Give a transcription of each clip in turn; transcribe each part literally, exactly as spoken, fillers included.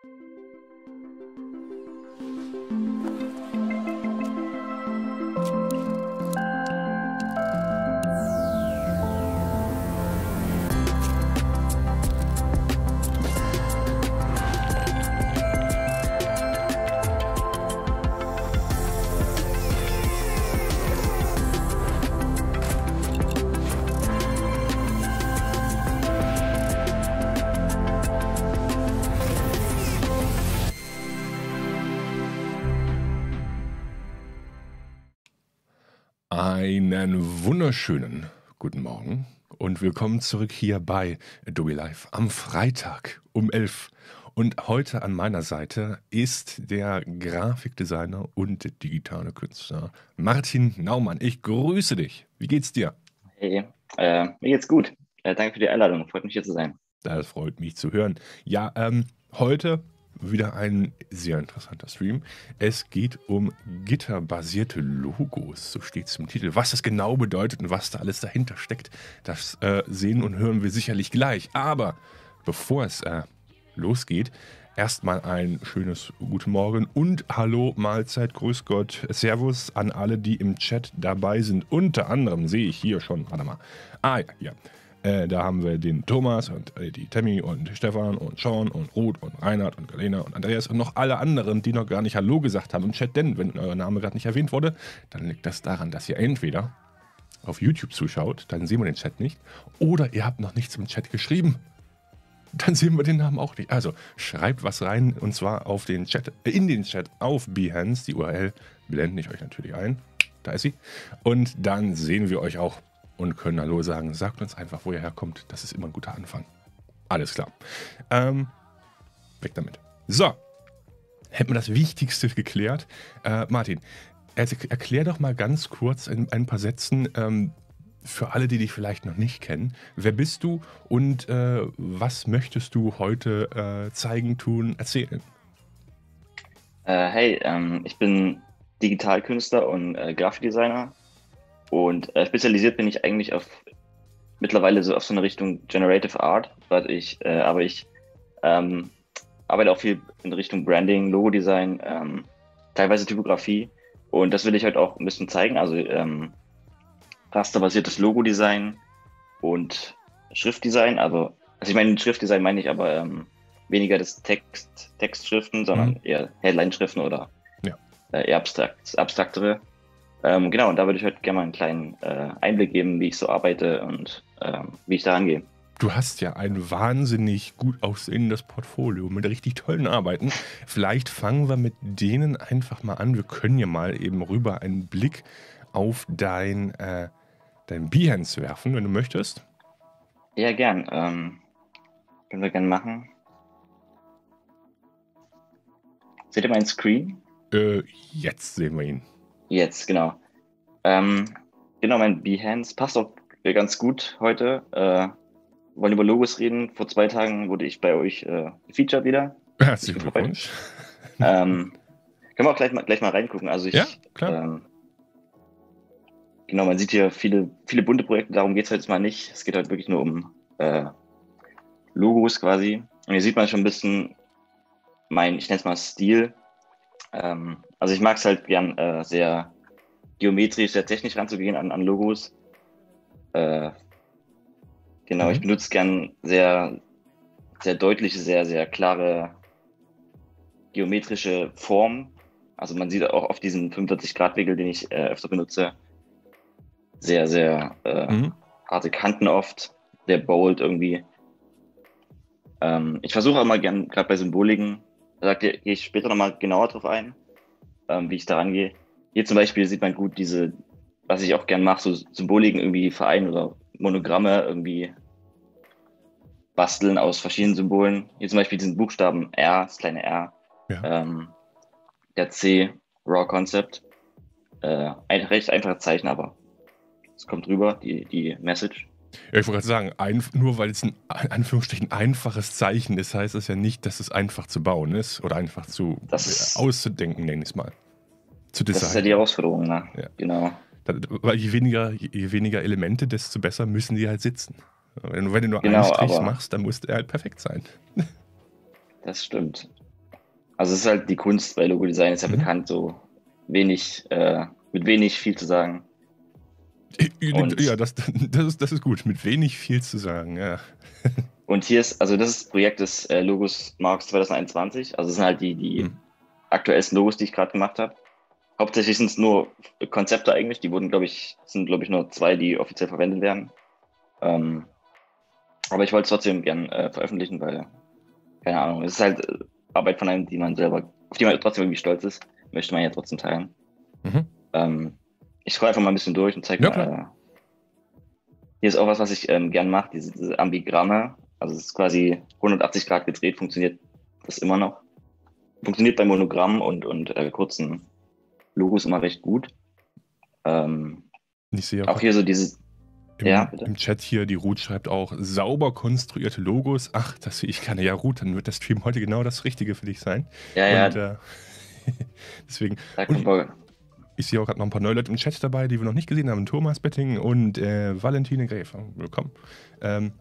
Einen wunderschönen guten Morgen und willkommen zurück hier bei Adobe Live am Freitag um elf. Und heute an meiner Seite ist der Grafikdesigner und digitale Künstler Martin Naumann. Ich grüße dich. Wie geht's dir? Hey, äh, mir geht's gut. Äh, danke für die Einladung. Freut mich hier zu sein. Das freut mich zu hören. Ja, ähm, heute wieder ein sehr interessanter Stream. Es geht um gitterbasierte Logos, so steht es im Titel. Was das genau bedeutet und was da alles dahinter steckt, das äh, sehen und hören wir sicherlich gleich. Aber bevor es äh, losgeht, erstmal ein schönes Guten Morgen und Hallo, Mahlzeit, Grüß Gott, Servus an alle, die im Chat dabei sind. Unter anderem sehe ich hier schon, warte mal, ah ja, ja. Äh, da haben wir den Thomas und äh, die Tammy und Stefan und Sean und Ruth und Reinhard und Galena und Andreas und noch alle anderen, die noch gar nicht Hallo gesagt haben im Chat. Denn wenn euer Name gerade nicht erwähnt wurde, dann liegt das daran, dass ihr entweder auf YouTube zuschaut, dann sehen wir den Chat nicht, oder ihr habt noch nichts im Chat geschrieben. Dann sehen wir den Namen auch nicht. Also schreibt was rein und zwar auf den Chat, äh, in den Chat auf Behance. Die U R L blende ich euch natürlich ein. Da ist sie. Und dann sehen wir euch auch und können Hallo sagen. Sagt uns einfach, wo ihr herkommt. Das ist immer ein guter Anfang. Alles klar. Ähm, weg damit. So, hätten wir das Wichtigste geklärt. Äh, Martin, also erklär doch mal ganz kurz in ein paar Sätzen, ähm, für alle, die dich vielleicht noch nicht kennen, wer bist du und äh, was möchtest du heute äh, zeigen, tun, erzählen? Äh, hey, ähm, ich bin Digitalkünstler und äh, Grafikdesigner und äh, spezialisiert bin ich eigentlich auf mittlerweile so auf so eine Richtung Generative Art, weil ich, äh, aber ich ähm, arbeite auch viel in Richtung Branding, Logodesign, ähm, teilweise Typografie und das will ich heute auch ein bisschen zeigen. Also ähm, rasterbasiertes Logodesign und Schriftdesign. Also, also ich meine, Schriftdesign meine ich aber ähm, weniger das Text, Textschriften, sondern Mhm. eher Headline-Schriften oder Ja. äh, eher abstrakt, abstraktere. Ähm, genau, und da würde ich heute gerne mal einen kleinen äh, Einblick geben, wie ich so arbeite und ähm, wie ich da rangehe. Du hast ja ein wahnsinnig gut aussehendes Portfolio mit richtig tollen Arbeiten. Vielleicht fangen wir mit denen einfach mal an. Wir können ja mal eben rüber einen Blick auf dein, äh, dein Behance werfen, wenn du möchtest. Ja, gern. Ähm, können wir gerne machen. Seht ihr meinen Screen? Äh, jetzt sehen wir ihn. Jetzt, genau. Ähm, genau, mein Behance passt auch ganz gut heute. Äh, wollen über Logos reden. Vor zwei Tagen wurde ich bei euch äh, gefeatured wieder. Herzlichen Ich bin gefreut. Glückwunsch. Ähm, können wir auch gleich mal, gleich mal reingucken. Also ich, Ja, klar. ähm, genau, man sieht hier viele, viele bunte Projekte. Darum geht es heute mal nicht. Es geht heute wirklich nur um äh, Logos quasi. Und hier sieht man schon ein bisschen mein, ich nenne es mal Stil. Ähm, also ich mag es halt gern äh, sehr geometrisch, sehr technisch ranzugehen an, an Logos. Äh, genau, Mhm. ich benutze gern sehr, sehr deutliche, sehr, sehr klare geometrische Formen. Also man sieht auch auf diesen fünfundvierzig-Grad-Winkel, den ich äh, öfter benutze, sehr, sehr äh, Mhm. harte Kanten oft, sehr bold irgendwie. Ähm, ich versuche auch mal gern, gerade bei Symboliken, da gehe ich später nochmal genauer drauf ein, ähm, wie ich da rangehe. Hier zum Beispiel sieht man gut diese, was ich auch gern mache, so Symboliken irgendwie vereinen oder Monogramme irgendwie basteln aus verschiedenen Symbolen. Hier zum Beispiel diesen Buchstaben R, das kleine R, Ja. ähm, der C, Raw Concept. Äh, ein recht einfaches Zeichen, aber es kommt rüber, die, die Message. Ja, ich wollte gerade sagen, ein, nur weil es ein in Anführungsstrichen einfaches Zeichen ist, heißt das ja nicht, dass es einfach zu bauen ist oder einfach zu Das, äh, auszudenken, nenne ich es mal. Zu das ist ja designen. die Herausforderung, ne? Ja. Genau. Da, weil je weniger, je weniger Elemente, desto besser müssen die halt sitzen. Wenn du, wenn du nur Genau, einen Strich aber machst, dann muss der halt perfekt sein. das stimmt. Also es ist halt die Kunst bei Logo-Design, ist ja Mhm. bekannt, so wenig, äh, mit wenig viel zu sagen. Ja, Und, das, das, ist, das ist gut. Mit wenig viel zu sagen, ja. und hier ist, also das ist das Projekt des äh, Logos Marks zwanzig einundzwanzig. Also das sind halt die, die Hm. aktuellsten Logos, die ich gerade gemacht habe. Hauptsächlich sind es nur Konzepte eigentlich. Die wurden, glaube ich, sind, glaube ich, nur zwei, die offiziell verwendet werden. Ähm, aber ich wollte es trotzdem gern äh, veröffentlichen, weil, keine Ahnung, es ist halt äh, Arbeit von einem, die man selber, auf die man trotzdem irgendwie stolz ist, möchte man ja trotzdem teilen. Mhm. Ähm, ich scroll einfach mal ein bisschen durch und zeige Ja, mal, klar. äh, hier ist auch was, was ich ähm, gern mache, diese, diese Ambigramme. Also es ist quasi hundertachtzig Grad gedreht, funktioniert das immer noch. Funktioniert bei Monogrammen und, und äh, kurzen Logos immer recht gut. Ähm, Ich sehe auch auch gerade hier so dieses, ja, im, bitte. im Chat hier, die Ruth schreibt auch, sauber konstruierte Logos. Ach, das sehe ich gerne. Ja, Ruth, dann wird der Stream heute genau das Richtige für dich sein. Ja, Und ja, äh, deswegen. da Und kommt ich, wohl. ich sehe auch gerade noch ein paar neue Leute im Chat dabei, die wir noch nicht gesehen haben. Thomas Betting und äh, Valentine Gräf. Willkommen. Ähm,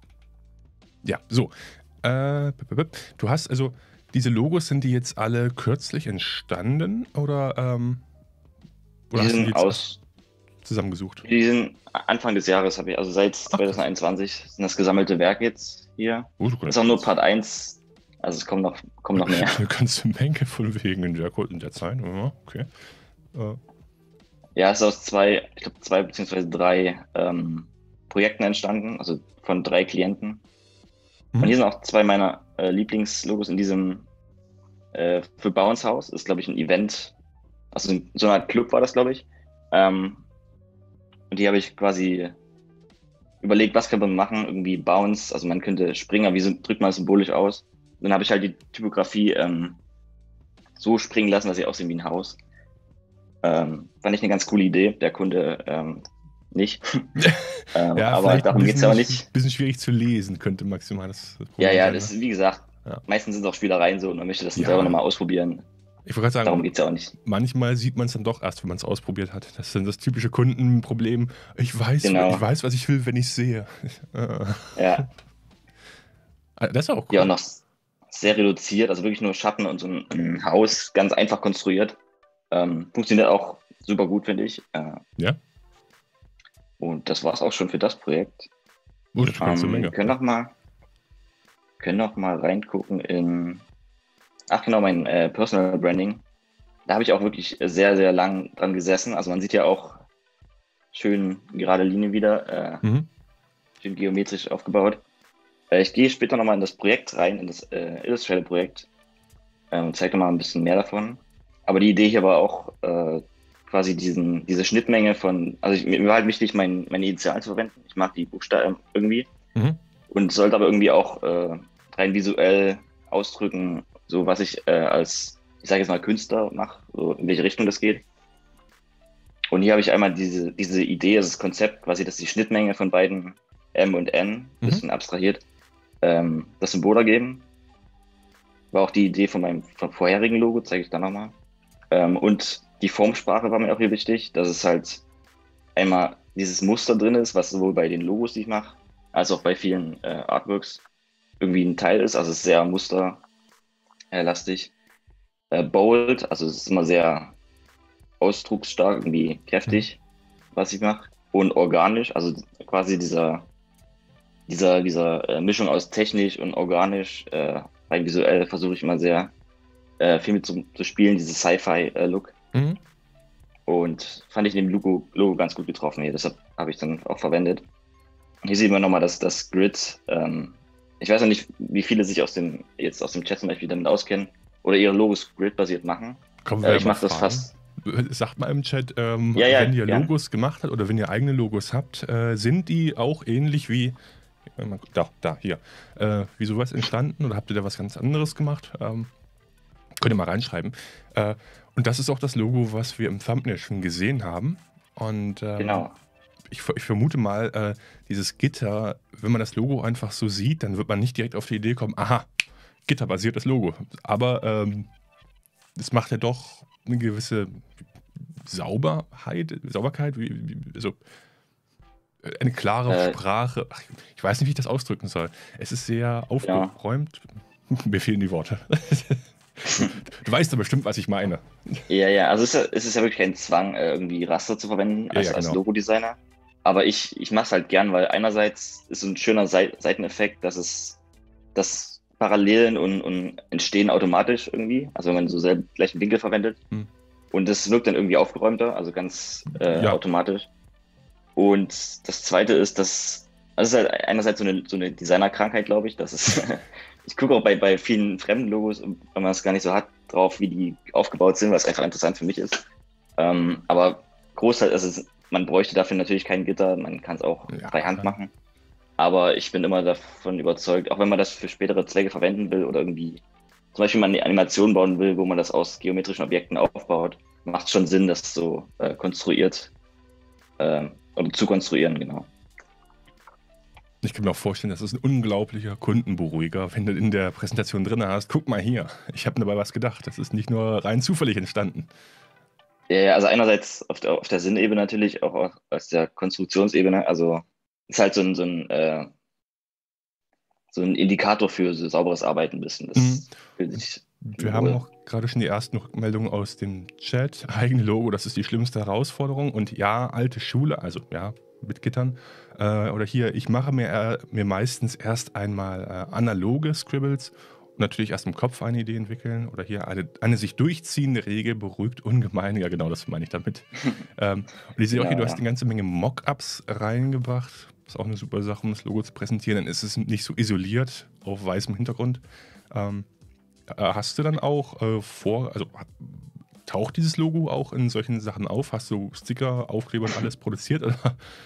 ja, so. Äh, bip, bip, bip. Du hast also, diese Logos, sind die jetzt alle kürzlich entstanden oder, ähm, oder Die hast du die sind jetzt erst aus, zusammengesucht? die sind Anfang des Jahres habe ich, also seit Ach, krass. zwanzig einundzwanzig sind das gesammelte Werk jetzt hier. Oh, du Das kannst ist auch nur jetzt Part eins, also es kommen noch, kommen noch mehr. eine ganze Menge von wegen in der, in der Zeit. Ja, okay. Äh, Ja, es ist aus zwei, ich glaube zwei beziehungsweise drei ähm, Projekten entstanden, also von drei Klienten. Und mhm. hier sind auch zwei meiner äh, Lieblingslogos in diesem äh, für Bounce House. Ist, glaube ich, ein Event, also in so einer Art Club war das, glaube ich. Ähm, und die habe ich quasi überlegt, was kann man machen? Irgendwie Bounce, also man könnte Springer, wie so, drückt man das symbolisch aus? Dann habe ich halt die Typografie ähm, so springen lassen, dass sie aussehen wie ein Haus. Ähm, fand ich eine ganz coole Idee. Der Kunde ähm, nicht. ähm, Ja, aber vielleicht ein darum geht's ja bisschen, aber nicht. bisschen schwierig zu lesen, könnte maximal das Ja, Problem ja, sein. das Ne? ist, wie gesagt, Ja. meistens sind es auch Spielereien so und man möchte das dann selber Ja, nochmal ausprobieren. ich wollte gerade Darum sagen, geht's ja auch nicht. manchmal sieht man es dann doch erst, wenn man es ausprobiert hat. Das ist dann das typische Kundenproblem. Ich weiß, ich Genau. weiß, was ich will, wenn ich es sehe. Ja. Ah, das ist auch Ja, auch cool. noch sehr reduziert, also wirklich nur Schatten und so ein, ein Haus, ganz einfach konstruiert. Ähm, funktioniert auch super gut, finde ich. Äh, Ja, und das war es auch schon für das Projekt. oh, das ist eine ganze Ähm, Menge. können noch mal, können noch mal reingucken in, ach genau, mein äh, Personal Branding. Da habe ich auch wirklich sehr, sehr lang dran gesessen. Also man sieht ja auch schön gerade Linie wieder, äh, Mhm. schön geometrisch aufgebaut. Äh, ich gehe später nochmal in das Projekt rein, in das äh, Illustrator-Projekt äh, und zeige nochmal ein bisschen mehr davon. Aber die Idee hier war auch äh, quasi diesen, diese Schnittmenge von, also ich, mir war halt wichtig, mein, meine Initialen zu verwenden. Ich mag die Buchstaben irgendwie Mhm. und sollte aber irgendwie auch äh, rein visuell ausdrücken, so was ich äh, als, ich sage jetzt mal Künstler mache, so in welche Richtung das geht. Und hier habe ich einmal diese, diese Idee, also das Konzept, quasi, dass die Schnittmenge von beiden M und N, ein Mhm. bisschen abstrahiert, ähm, das Symbol ergeben. War auch die Idee von meinem von vorherigen Logo, zeige ich dann nochmal. Ähm, und die Formsprache war mir auch hier wichtig, dass es halt einmal dieses Muster drin ist, was sowohl bei den Logos, die ich mache, als auch bei vielen äh, Artworks irgendwie ein Teil ist. Also es ist sehr musterlastig. Äh, bold, also es ist immer sehr ausdrucksstark, irgendwie Mhm. kräftig, was ich mache. Und organisch, also quasi dieser, dieser, dieser äh, Mischung aus technisch und organisch, äh, rein visuell versuche ich immer sehr äh, viel mit zu, zu spielen, dieses Sci-Fi-Look. Mhm. Und fand ich in dem Logo, Logo ganz gut getroffen hier, deshalb habe ich dann auch verwendet. Hier sieht man nochmal das, das Grid. Ähm, ich weiß noch nicht, wie viele sich aus dem, jetzt aus dem Chat zum Beispiel damit auskennen oder ihre Logos grid-basiert machen. Können wir Äh, ja ich mal mache das fragen. fast. Sagt mal im Chat, ähm, Ja, ja, wenn ihr gern. Logos gemacht habt oder wenn ihr eigene Logos habt, äh, sind die auch ähnlich wie, äh, mal- da, da, hier, äh, wie sowas entstanden oder habt ihr da was ganz anderes gemacht? Ähm, könnt ihr mal reinschreiben. Äh, und das ist auch das Logo, was wir im Thumbnail schon gesehen haben. Und ähm, Genau. ich, ver- ich vermute mal, äh, dieses Gitter, wenn man das Logo einfach so sieht, dann wird man nicht direkt auf die Idee kommen, aha, gitterbasiertes Logo. Aber ähm, es macht ja doch eine gewisse Sauberheit, Sauberkeit, wie, wie, also eine klare Äh, Sprache. Ach, ich weiß nicht, wie ich das ausdrücken soll. Es ist sehr genau. aufgeräumt. Mir fehlen die Worte. Du weißt doch bestimmt, was ich meine. Ja, ja, also es ist ja, es ist ja wirklich kein Zwang, äh, irgendwie Raster zu verwenden Ja, als, ja, als genau. Logo-Designer. Aber ich, ich mache es halt gern, weil einerseits ist so ein schöner Sei- Seiteneffekt, dass es, dass Parallelen und, und entstehen automatisch irgendwie. Also wenn man so selben gleichen Winkel verwendet. Hm. Und das wirkt dann irgendwie aufgeräumter, also ganz äh, Ja, automatisch. Und das Zweite ist, dass, also es ist halt einerseits so eine, so eine Designerkrankheit, glaube ich. Das ist, ich gucke auch bei, bei vielen fremden Logos, wenn man es gar nicht so hat, drauf, wie die aufgebaut sind, was einfach interessant für mich ist. Ähm, aber Großteil, also es, man bräuchte dafür natürlich kein Gitter, man kann es auch bei ja. Hand machen. Aber ich bin immer davon überzeugt, auch wenn man das für spätere Zwecke verwenden will oder irgendwie zum Beispiel mal eine Animation bauen will, wo man das aus geometrischen Objekten aufbaut, macht es schon Sinn, das so äh, konstruiert äh, oder zu konstruieren, genau. Ich kann mir auch vorstellen, das ist ein unglaublicher Kundenberuhiger, wenn du in der Präsentation drin hast, guck mal hier, ich habe mir dabei was gedacht. Das ist nicht nur rein zufällig entstanden. Ja, ja, also einerseits auf der, auf der Sinnebene natürlich, auch aus der Konstruktionsebene. Also ist halt so ein, so ein, äh, so ein Indikator für so sauberes Arbeiten ein bisschen. Mhm. Das fühlt sich Wir haben wohl. auch gerade schon die ersten Rückmeldungen aus dem Chat. Eigene Logo, das ist die schlimmste Herausforderung. Und ja, alte Schule, also ja, mit Gittern. Äh, oder hier, ich mache mir, äh, mir meistens erst einmal äh, analoge Scribbles und natürlich erst im Kopf eine Idee entwickeln. Oder hier eine, eine sich durchziehende Regel beruhigt ungemein. Ja, genau, das meine ich damit. ähm, und ich sehe auch hier, Genau, du hast ja. eine ganze Menge Mockups reingebracht. Das ist auch eine super Sache, um das Logo zu präsentieren. Dann ist es nicht so isoliert auf weißem Hintergrund. Ähm, äh, Hast du dann auch äh, vor, also ha- taucht dieses Logo auch in solchen Sachen auf? Hast du Sticker, Aufkleber und alles produziert? Oder?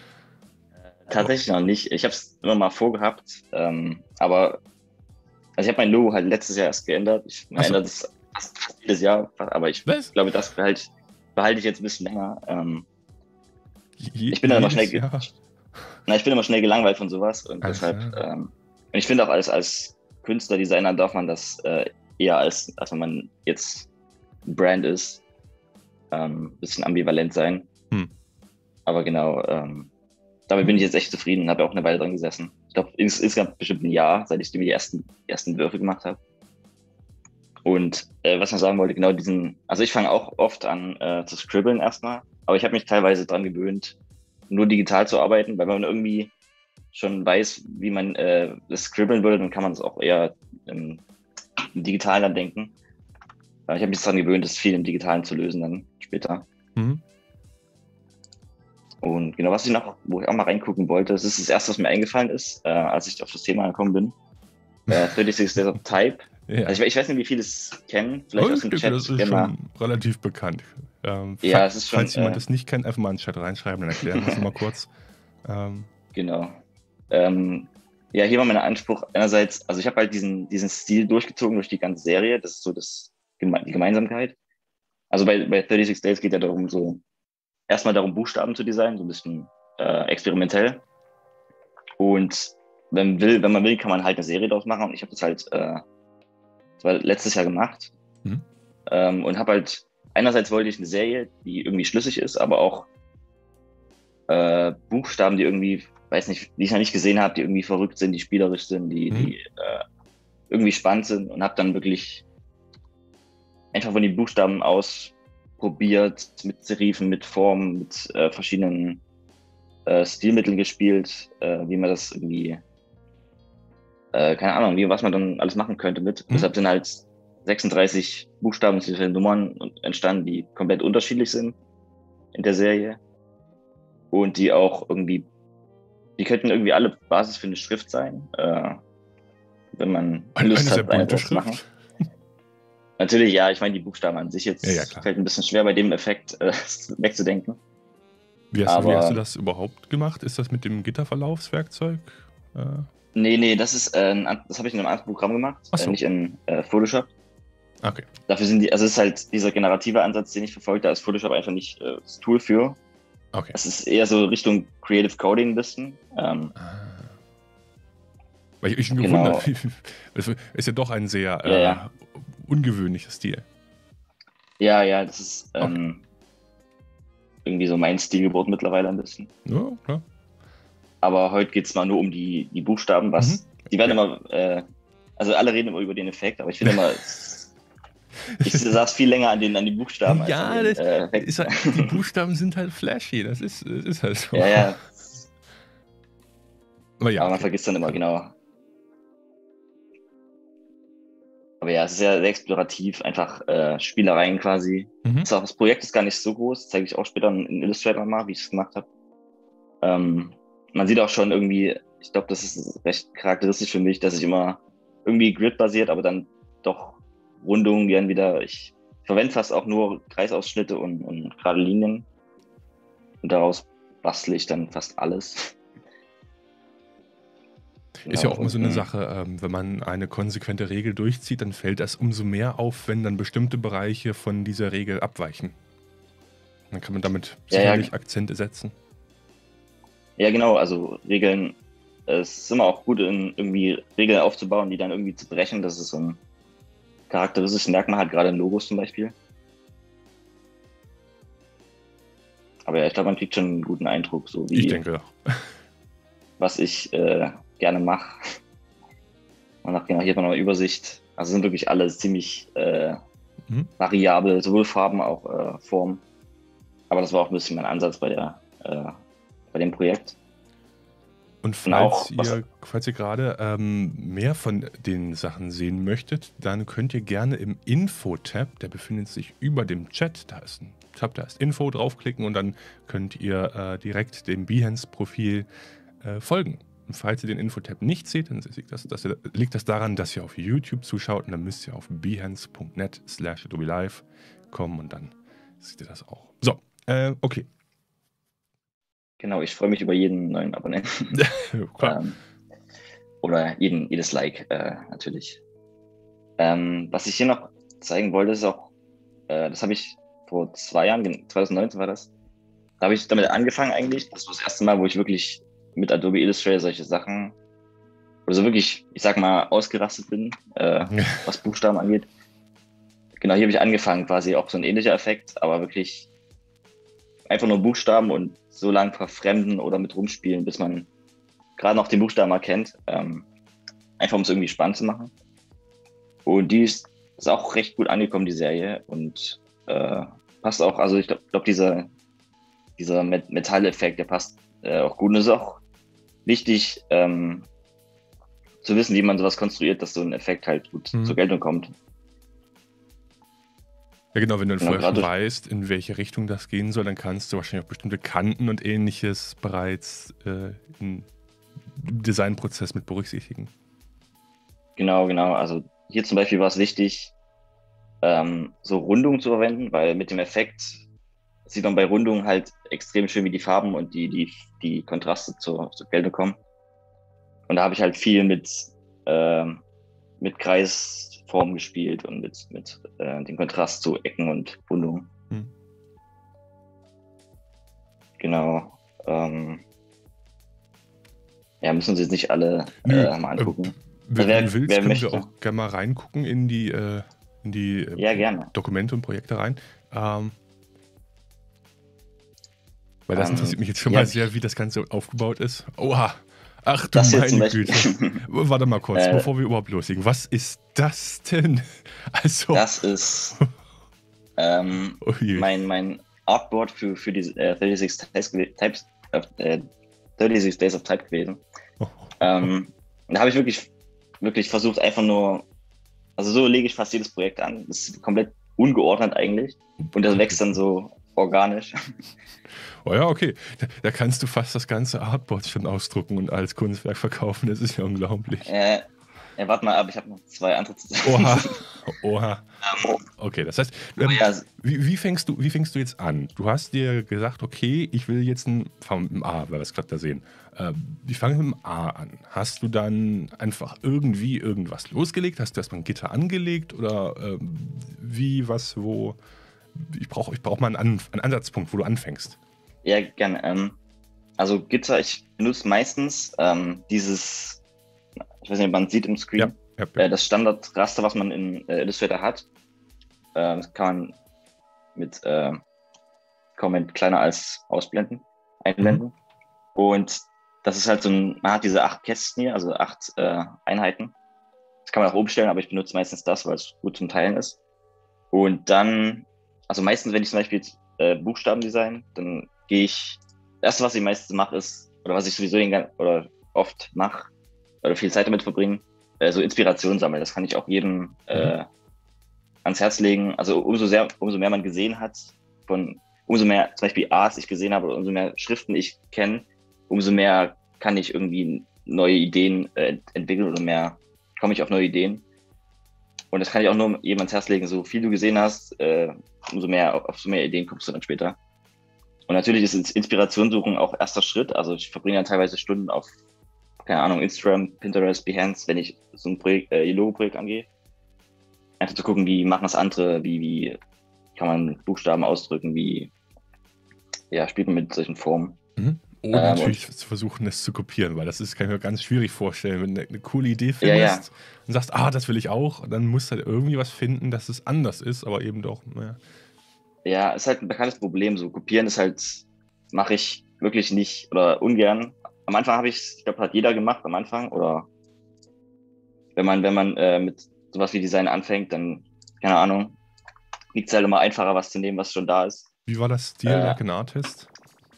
Oh, Tatsächlich noch nicht. Ich habe es immer mal vorgehabt, ähm, aber also ich habe mein Logo halt letztes Jahr erst geändert. Ich man achso, ändert es fast fast jedes Jahr, aber ich was? glaube, das behalte, behalte ich jetzt ein bisschen länger. Ähm, Je, ich bin dann immer schnell, jedes ge- Jahr? na, ich bin immer schnell gelangweilt von sowas und Also, deshalb, ähm, und ich finde auch als, als Künstler, Designer darf man das äh, eher als, als wenn man jetzt ein Brand ist, ähm, bisschen ambivalent sein. hm. Aber genau, ähm, damit bin ich jetzt echt zufrieden und habe auch eine Weile dran gesessen. Ich glaube, ins, insgesamt bestimmt ein Jahr, seit ich die ersten, ersten Würfe gemacht habe. Und äh, was ich noch sagen wollte, genau diesen, also ich fange auch oft an äh, zu scribbeln erstmal, aber ich habe mich teilweise dran gewöhnt, nur digital zu arbeiten, weil wenn man irgendwie schon weiß, wie man äh, das scribbeln würde, dann kann man es auch eher im, im Digitalen dann denken. Äh, Ich habe mich daran gewöhnt, das viel im Digitalen zu lösen dann später. Mhm. Und genau, was ich noch, wo ich auch mal reingucken wollte, das ist das erste, was mir eingefallen ist, äh, als ich auf das Thema gekommen bin. Äh, thirty-six Days of Type. Ja. Also ich, ich weiß nicht, wie viele es kennen, vielleicht Oh, aus dem das Chat. ist gerne mal. schon relativ bekannt. Ähm, Ja, fa es ist schon, falls jemand äh, das nicht kennt, einfach mal in den Chat reinschreiben, dann erklären wir es nochmal kurz. Ähm, genau. Ähm, ja, hier war mein Anspruch einerseits, also ich habe halt diesen, diesen Stil durchgezogen durch die ganze Serie, das ist so das, Geme- die Gemeinsamkeit. Also bei, bei thirty-six Days geht ja darum, so erstmal darum, Buchstaben zu designen, so ein bisschen äh, experimentell. Und wenn, will, wenn man will, kann man halt eine Serie daraus machen. Und ich habe das halt äh, das war letztes Jahr gemacht. Mhm. Ähm, und habe halt, einerseits wollte ich eine Serie, die irgendwie schlüssig ist, aber auch äh, Buchstaben, die irgendwie, weiß nicht, die ich noch nicht gesehen habe, die irgendwie verrückt sind, die spielerisch sind, die, Mhm. die äh, irgendwie spannend sind und habe dann wirklich einfach von den Buchstaben aus probiert, mit Serifen, mit Formen, mit äh, verschiedenen äh, Stilmitteln gespielt, äh, wie man das irgendwie, äh, keine Ahnung, wie, was man dann alles machen könnte mit. Mhm. Deshalb sind halt sechsunddreißig Buchstaben, beziehungsweise Nummern entstanden, die komplett unterschiedlich sind in der Serie und die auch irgendwie, die könnten irgendwie alle Basis für eine Schrift sein, äh, wenn man Eine, Lust eine sehr hat, eine bunte draus zu machen. Schrift. Natürlich, ja, ich meine, die Buchstaben an sich jetzt Ja, ja, klar. fällt ein bisschen schwer bei dem Effekt äh, wegzudenken. Wie hast, du, wie Aber- hast du das überhaupt gemacht? Ist das mit dem Gitterverlaufswerkzeug? Äh, Nee, nee, das ist, äh, ein, an- das habe ich in einem anderen Programm gemacht, Ach so. äh, nicht in äh, Photoshop. okay. Dafür sind die, also es ist halt dieser generative Ansatz, den ich verfolge, da ist Photoshop einfach nicht äh, das Tool für. Okay. Es ist eher so Richtung Creative Coding ein bisschen. Ähm, Ah. Weil ich, ich bin Genau. gewundert. Es ist ja doch ein sehr Ja, äh, ja. ungewöhnlicher Stil. ja, ja, das ist ähm, irgendwie so mein Stilgebot mittlerweile ein bisschen. Ja, klar. Aber heute geht es mal nur um die, die Buchstaben, was, Mhm. die werden Ja. immer, äh, also alle reden immer über den Effekt, aber ich finde immer, es, Ich saß viel länger an den, an den Buchstaben als an Ja, den das äh, ist halt, die Buchstaben sind halt flashy. Das ist, das ist halt so. Ja, ja. Aber ja, Aber man okay. vergisst dann immer genau. Aber ja, es ist ja sehr explorativ, einfach äh, Spielereien quasi. Mhm. Das, auch, das Projekt ist gar nicht so groß, zeige ich auch später in Illustrator mal, wie ich es gemacht habe. Ähm, man sieht auch schon irgendwie, ich glaube, das ist recht charakteristisch für mich, dass ich immer irgendwie Grid-basiert, aber dann doch Rundungen gern wieder. Ich verwende fast auch nur Kreisausschnitte und, und gerade Linien. Und daraus bastle ich dann fast alles. Ist ja Genau, auch immer so eine und, Sache, ähm, wenn man eine konsequente Regel durchzieht, dann fällt das umso mehr auf, wenn dann bestimmte Bereiche von dieser Regel abweichen. Dann kann man damit ja, ja, sicherlich Akzente setzen. ja, genau, also Regeln, es ist immer auch gut, in, irgendwie Regeln aufzubauen, die dann irgendwie zu brechen. Das ist so ein charakteristisches Merkmal, hat gerade in Logos zum Beispiel. Aber ja, ich glaube, man kriegt schon einen guten Eindruck, so wie Ich denke, was ich äh, gerne mache. Und nach, genau, hier hat man noch eine Übersicht. Also sind wirklich alle ziemlich äh, mhm. variabel, sowohl Farben auch äh, Formen. Aber das war auch ein bisschen mein Ansatz bei der äh, bei dem Projekt. Und falls auch, ihr, was- falls ihr gerade ähm, mehr von den Sachen sehen möchtet, dann könnt ihr gerne im Info-Tab, der befindet sich über dem Chat, da ist ein Tab, da ist Info, draufklicken und dann könnt ihr äh, direkt dem Behance-Profil äh, folgen. Und falls ihr den Info-Tab nicht seht, dann liegt das, das, liegt das daran, dass ihr auf YouTube zuschaut und dann müsst ihr auf behance punkt net slash adobe live kommen und dann seht ihr das auch. So, äh, okay. Genau, ich freue mich über jeden neuen Abonnenten. ähm, oder jeden, jedes Like, äh, natürlich. Ähm, was ich hier noch zeigen wollte, ist auch, äh, das habe ich vor zwei Jahren, zwanzig neunzehn war das, da habe ich damit angefangen eigentlich. Das war das erste Mal, wo ich wirklich mit Adobe Illustrator solche Sachen, oder so wirklich, ich sag mal, ausgerastet bin, äh, was Buchstaben angeht. Genau, hier habe ich angefangen, quasi auch so ein ähnlicher Effekt, aber wirklich einfach nur Buchstaben und so lang verfremden oder mit rumspielen, bis man gerade noch den Buchstaben erkennt. Ähm, einfach um es irgendwie spannend zu machen. Und die ist, ist auch recht gut angekommen, die Serie. Und äh, passt auch, also ich glaube, glaub, dieser, dieser Met Metalleffekt, der passt äh, auch gut. Und es ist auch wichtig ähm, zu wissen, wie man sowas konstruiert, dass so ein Effekt halt gut Mhm. zur Geltung kommt. Ja, genau, wenn du dann Genau, vorher schon gerade- weißt, in welche Richtung das gehen soll, dann kannst du wahrscheinlich auch bestimmte Kanten und ähnliches bereits äh, im Designprozess mit berücksichtigen. Genau, genau. Also hier zum Beispiel war es wichtig, ähm, so Rundungen zu verwenden, weil mit dem Effekt sieht man bei Rundungen halt extrem schön, wie die Farben und die, die, die Kontraste zur, zur Geltung kommen. Und da habe ich halt viel mit, ähm, mit Kreisformen gespielt und mit, mit äh, dem Kontrast zu Ecken und Rundungen. Hm. Genau. Ähm, ja, müssen Sie jetzt nicht alle Nö, äh, mal angucken. äh, Also wenn wer- du willst, wer können möchte. wir auch gerne mal reingucken in die, äh, in die äh, Ja, gerne. Dokumente und Projekte rein. Ähm, weil das Ähm, interessiert mich jetzt schon ja, mal sehr, wie das Ganze aufgebaut ist. Oha! Ach du Das jetzt zum meine Beispiel. Güte. Warte mal kurz, Äh, bevor wir überhaupt loslegen. Was ist das denn? Also, Das ist ähm, oh je. mein, mein Artboard für, für die äh, sechsunddreißig Types, gew- Types äh, äh, sechsunddreißig Days of Type gewesen. Oh. Ähm, da habe ich wirklich, wirklich versucht, einfach nur, also so lege ich fast jedes Projekt an. Das ist komplett ungeordnet eigentlich. Und das wächst dann so organisch. Oh ja, okay. Da, da kannst du fast das ganze Artboard schon ausdrucken und als Kunstwerk verkaufen. Das ist ja unglaublich. Äh, ja, warte mal ab, ich habe noch zwei andere zu sagen. Oha. Oha. Ähm, Okay, das heißt, aber ähm, ja, wie, wie, fängst du, wie fängst du jetzt an? Du hast dir gesagt, okay, ich will jetzt ein, fangen mit dem A, weil wir es gerade da sehen. Äh, ich fange mit dem A an. Hast du dann einfach irgendwie irgendwas losgelegt? Hast du erstmal ein Gitter angelegt? Oder ähm, wie, was, wo? Ich brauche ich brauch mal einen, An einen Ansatzpunkt, wo du anfängst. ja, gerne. Ähm, also Gitter, ich benutze meistens ähm, dieses, ich weiß nicht, ob man sieht im Screen, Ja, ja, ja. äh, das Standardraster, was man in äh, Illustrator hat. Äh, das kann man mit äh, Comment kleiner als ausblenden, einblenden. Mhm. Und das ist halt so ein, man hat diese acht Kästen hier, also acht äh, Einheiten. Das kann man auch umstellen, aber ich benutze meistens das, weil es gut zum Teilen ist. Und dann, also meistens, wenn ich zum Beispiel jetzt, äh, Buchstaben design, dann gehe ich, das erste, was ich meistens mache, ist, oder was ich sowieso den, gan- oder oft mache, oder viel Zeit damit verbringen, äh, so Inspiration sammeln. Das kann ich auch jedem Mhm. äh, ans Herz legen. Also umso sehr, umso mehr man gesehen hat, von umso mehr zum Beispiel A's ich gesehen habe oder umso mehr Schriften ich kenne, umso mehr kann ich irgendwie neue Ideen äh, entwickeln oder mehr komme ich auf neue Ideen. Und das kann ich auch nur jedem ans Herz legen, so viel du gesehen hast, äh, umso mehr, auf, auf so mehr Ideen kommst du dann später. Und natürlich ist Ins- Inspiration suchen auch erster Schritt. Also ich verbringe dann teilweise Stunden auf, keine Ahnung, Instagram, Pinterest, Behance, wenn ich so ein Projekt, äh, Logo-Projekt angehe. Einfach zu gucken, wie machen das andere, wie, wie kann man Buchstaben ausdrücken, wie ja, spielt man mit solchen Formen. Mhm. Ohne Ähm, und natürlich zu versuchen, es zu kopieren, weil das ist, kann ich mir ganz schwierig vorstellen. Wenn du eine coole Idee ja, ja, findest und sagst, ah, das will ich auch, dann musst du halt irgendwie was finden, dass es anders ist, aber eben doch, naja. ja, ist halt ein bekanntes Problem. So kopieren ist halt, mache ich wirklich nicht oder ungern. Am Anfang habe ich, ich glaube, hat jeder gemacht am Anfang. Oder wenn man, wenn man äh, mit sowas wie Design anfängt, dann, keine Ahnung, liegt es halt immer einfacher, was zu nehmen, was schon da ist. Wie war das Stil Äh, like an Artist?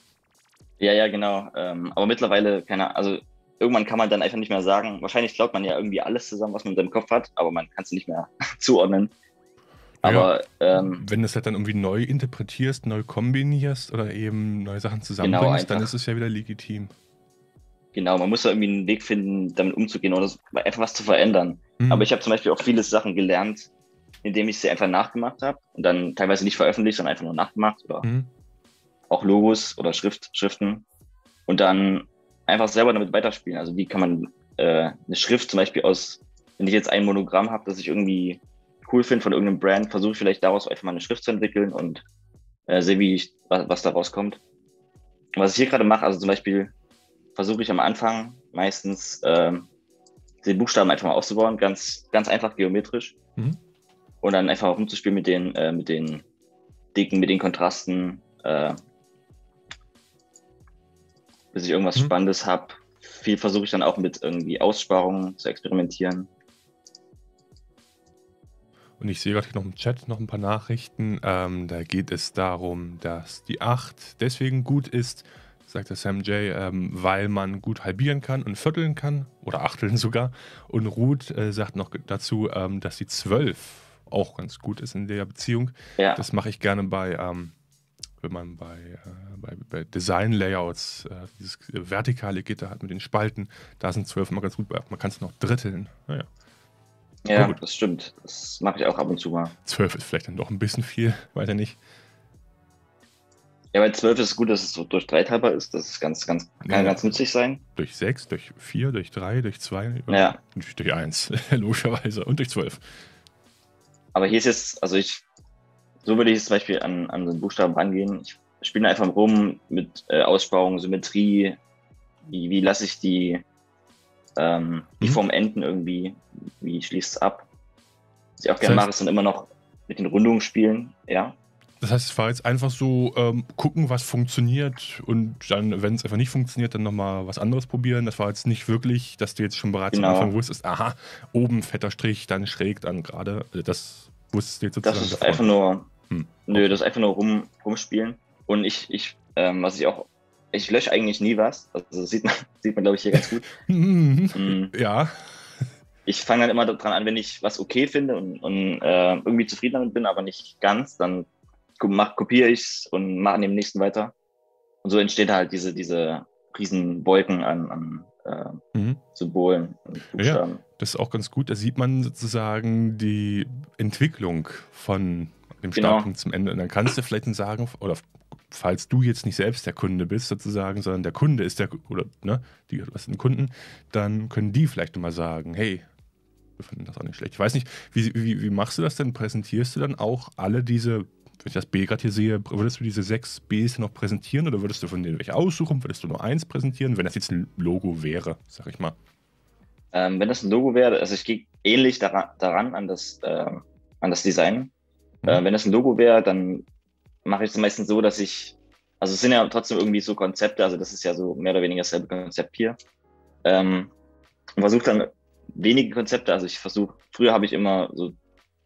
ja, ja, genau. Ähm, aber mittlerweile, keine Ahnung, also irgendwann kann man dann einfach nicht mehr sagen. Wahrscheinlich klaut man ja irgendwie alles zusammen, was man in seinem Kopf hat, aber man kann es nicht mehr zuordnen. Naja, Aber ähm, wenn du es halt dann irgendwie neu interpretierst, neu kombinierst oder eben neue Sachen genau, zusammenbringst, dann ist einfach. es ja wieder legitim. Genau, man muss da irgendwie einen Weg finden, damit umzugehen oder so, einfach was zu verändern. Aber Mhm. ich habe zum Beispiel auch viele Sachen gelernt, indem ich sie einfach nachgemacht habe und dann teilweise nicht veröffentlicht, sondern einfach nur nachgemacht oder Mhm. auch Logos oder Schrift, Schriften und dann einfach selber damit weiterspielen. Also wie kann man äh, eine Schrift zum Beispiel aus, wenn ich jetzt ein Monogramm habe, das ich irgendwie cool finde von irgendeinem Brand, versuche ich vielleicht daraus einfach mal eine Schrift zu entwickeln und äh, sehe, wie ich, was, was da rauskommt. Was ich hier gerade mache, also zum Beispiel versuche ich am Anfang meistens ähm, den Buchstaben einfach mal auszubauen, ganz, ganz einfach geometrisch Mhm. und dann einfach rumzuspielen mit den, äh, mit den Dicken, mit den Kontrasten, äh, bis ich irgendwas Mhm. Spannendes habe. Viel versuche ich dann auch mit irgendwie Aussparungen zu experimentieren. Und ich sehe gerade hier noch im Chat noch ein paar Nachrichten. Ähm, da geht es darum, dass die acht deswegen gut ist, sagt der Sam J, ähm, weil man gut halbieren kann und vierteln kann oder achteln sogar. Und Ruth äh, sagt noch dazu, ähm, dass die zwölf auch ganz gut ist in der Beziehung. Ja, Das mache ich gerne bei, ähm, wenn man bei, äh, bei, bei Design-Layouts äh, dieses vertikale Gitter hat mit den Spalten. Da sind zwölf immer ganz gut bei. Man kann es noch dritteln. Naja, aber ja, gut. das stimmt. Das mache ich auch ab und zu mal. zwölf ist vielleicht dann doch ein bisschen viel, weiter nicht. Ja, bei zwölf ist es gut, dass es so durch drei teilbar ist. Das ist ganz, ganz, kann Ja, ganz nützlich sein. durch sechs, durch vier, durch drei, durch zwei, Ja, durch, durch eins, logischerweise. Und durch zwölf. aber hier ist jetzt, also ich, so würde ich jetzt zum Beispiel an, an so einen Buchstaben rangehen. Ich spiele einfach rum mit äh, Aussparung, Symmetrie, wie, wie lasse ich die, ähm, die Mhm. Form enden irgendwie, wie schließt es ab. Was ich auch Das gerne heißt, mache, ist dann immer noch mit den Rundungen spielen, ja. das heißt, es war jetzt einfach so, ähm, gucken, was funktioniert und dann, wenn es einfach nicht funktioniert, dann nochmal was anderes probieren. Das war jetzt nicht wirklich, dass du jetzt schon bereits am Anfang Genau. wusstest, aha, oben fetter Strich, dann schräg, dann gerade. Also das wusstest du jetzt Das sozusagen ist davor einfach nicht. nur, Hm, nö, okay. das ist einfach nur rum, rumspielen. Und ich, ich, ähm, was ich auch, ich lösche eigentlich nie was. Also das sieht man, sieht man, glaube ich, hier ganz gut. Mhm. Mm, Ja. Ich fange dann immer dran an, wenn ich was okay finde und, und äh, irgendwie zufrieden damit bin, aber nicht ganz, dann ko- mach, kopiere ich es und mache an dem nächsten weiter. Und so entsteht halt diese, diese riesen Wolken an, an äh, Mhm. Symbolen und Ja, ja, Buchstaben. das ist auch ganz gut. Da sieht man sozusagen die Entwicklung von dem Genau, Startpunkt zum Ende. Und dann kannst du vielleicht dann sagen, oder falls du jetzt nicht selbst der Kunde bist, sozusagen, sondern der Kunde ist der, oder ne, die was sind Kunden, dann können die vielleicht mal sagen, hey, wir finden das auch nicht schlecht. Ich weiß nicht, wie, wie, wie machst du das denn? Präsentierst du dann auch alle diese, wenn ich das B gerade hier sehe, würdest du diese sechs Bs noch präsentieren oder würdest du von denen welche aussuchen? Würdest du nur eins präsentieren, wenn das jetzt ein Logo wäre, sag ich mal? Ähm, wenn das ein Logo wäre, also ich gehe ähnlich daran, daran an das, äh, an das Design. Hm? Äh, wenn das ein Logo wäre, dann mache ich es meistens so, dass ich, also es sind ja trotzdem irgendwie so Konzepte, also das ist ja so mehr oder weniger dasselbe Konzept hier. Ähm, und versuche dann wenige Konzepte, also ich versuche, früher habe ich immer so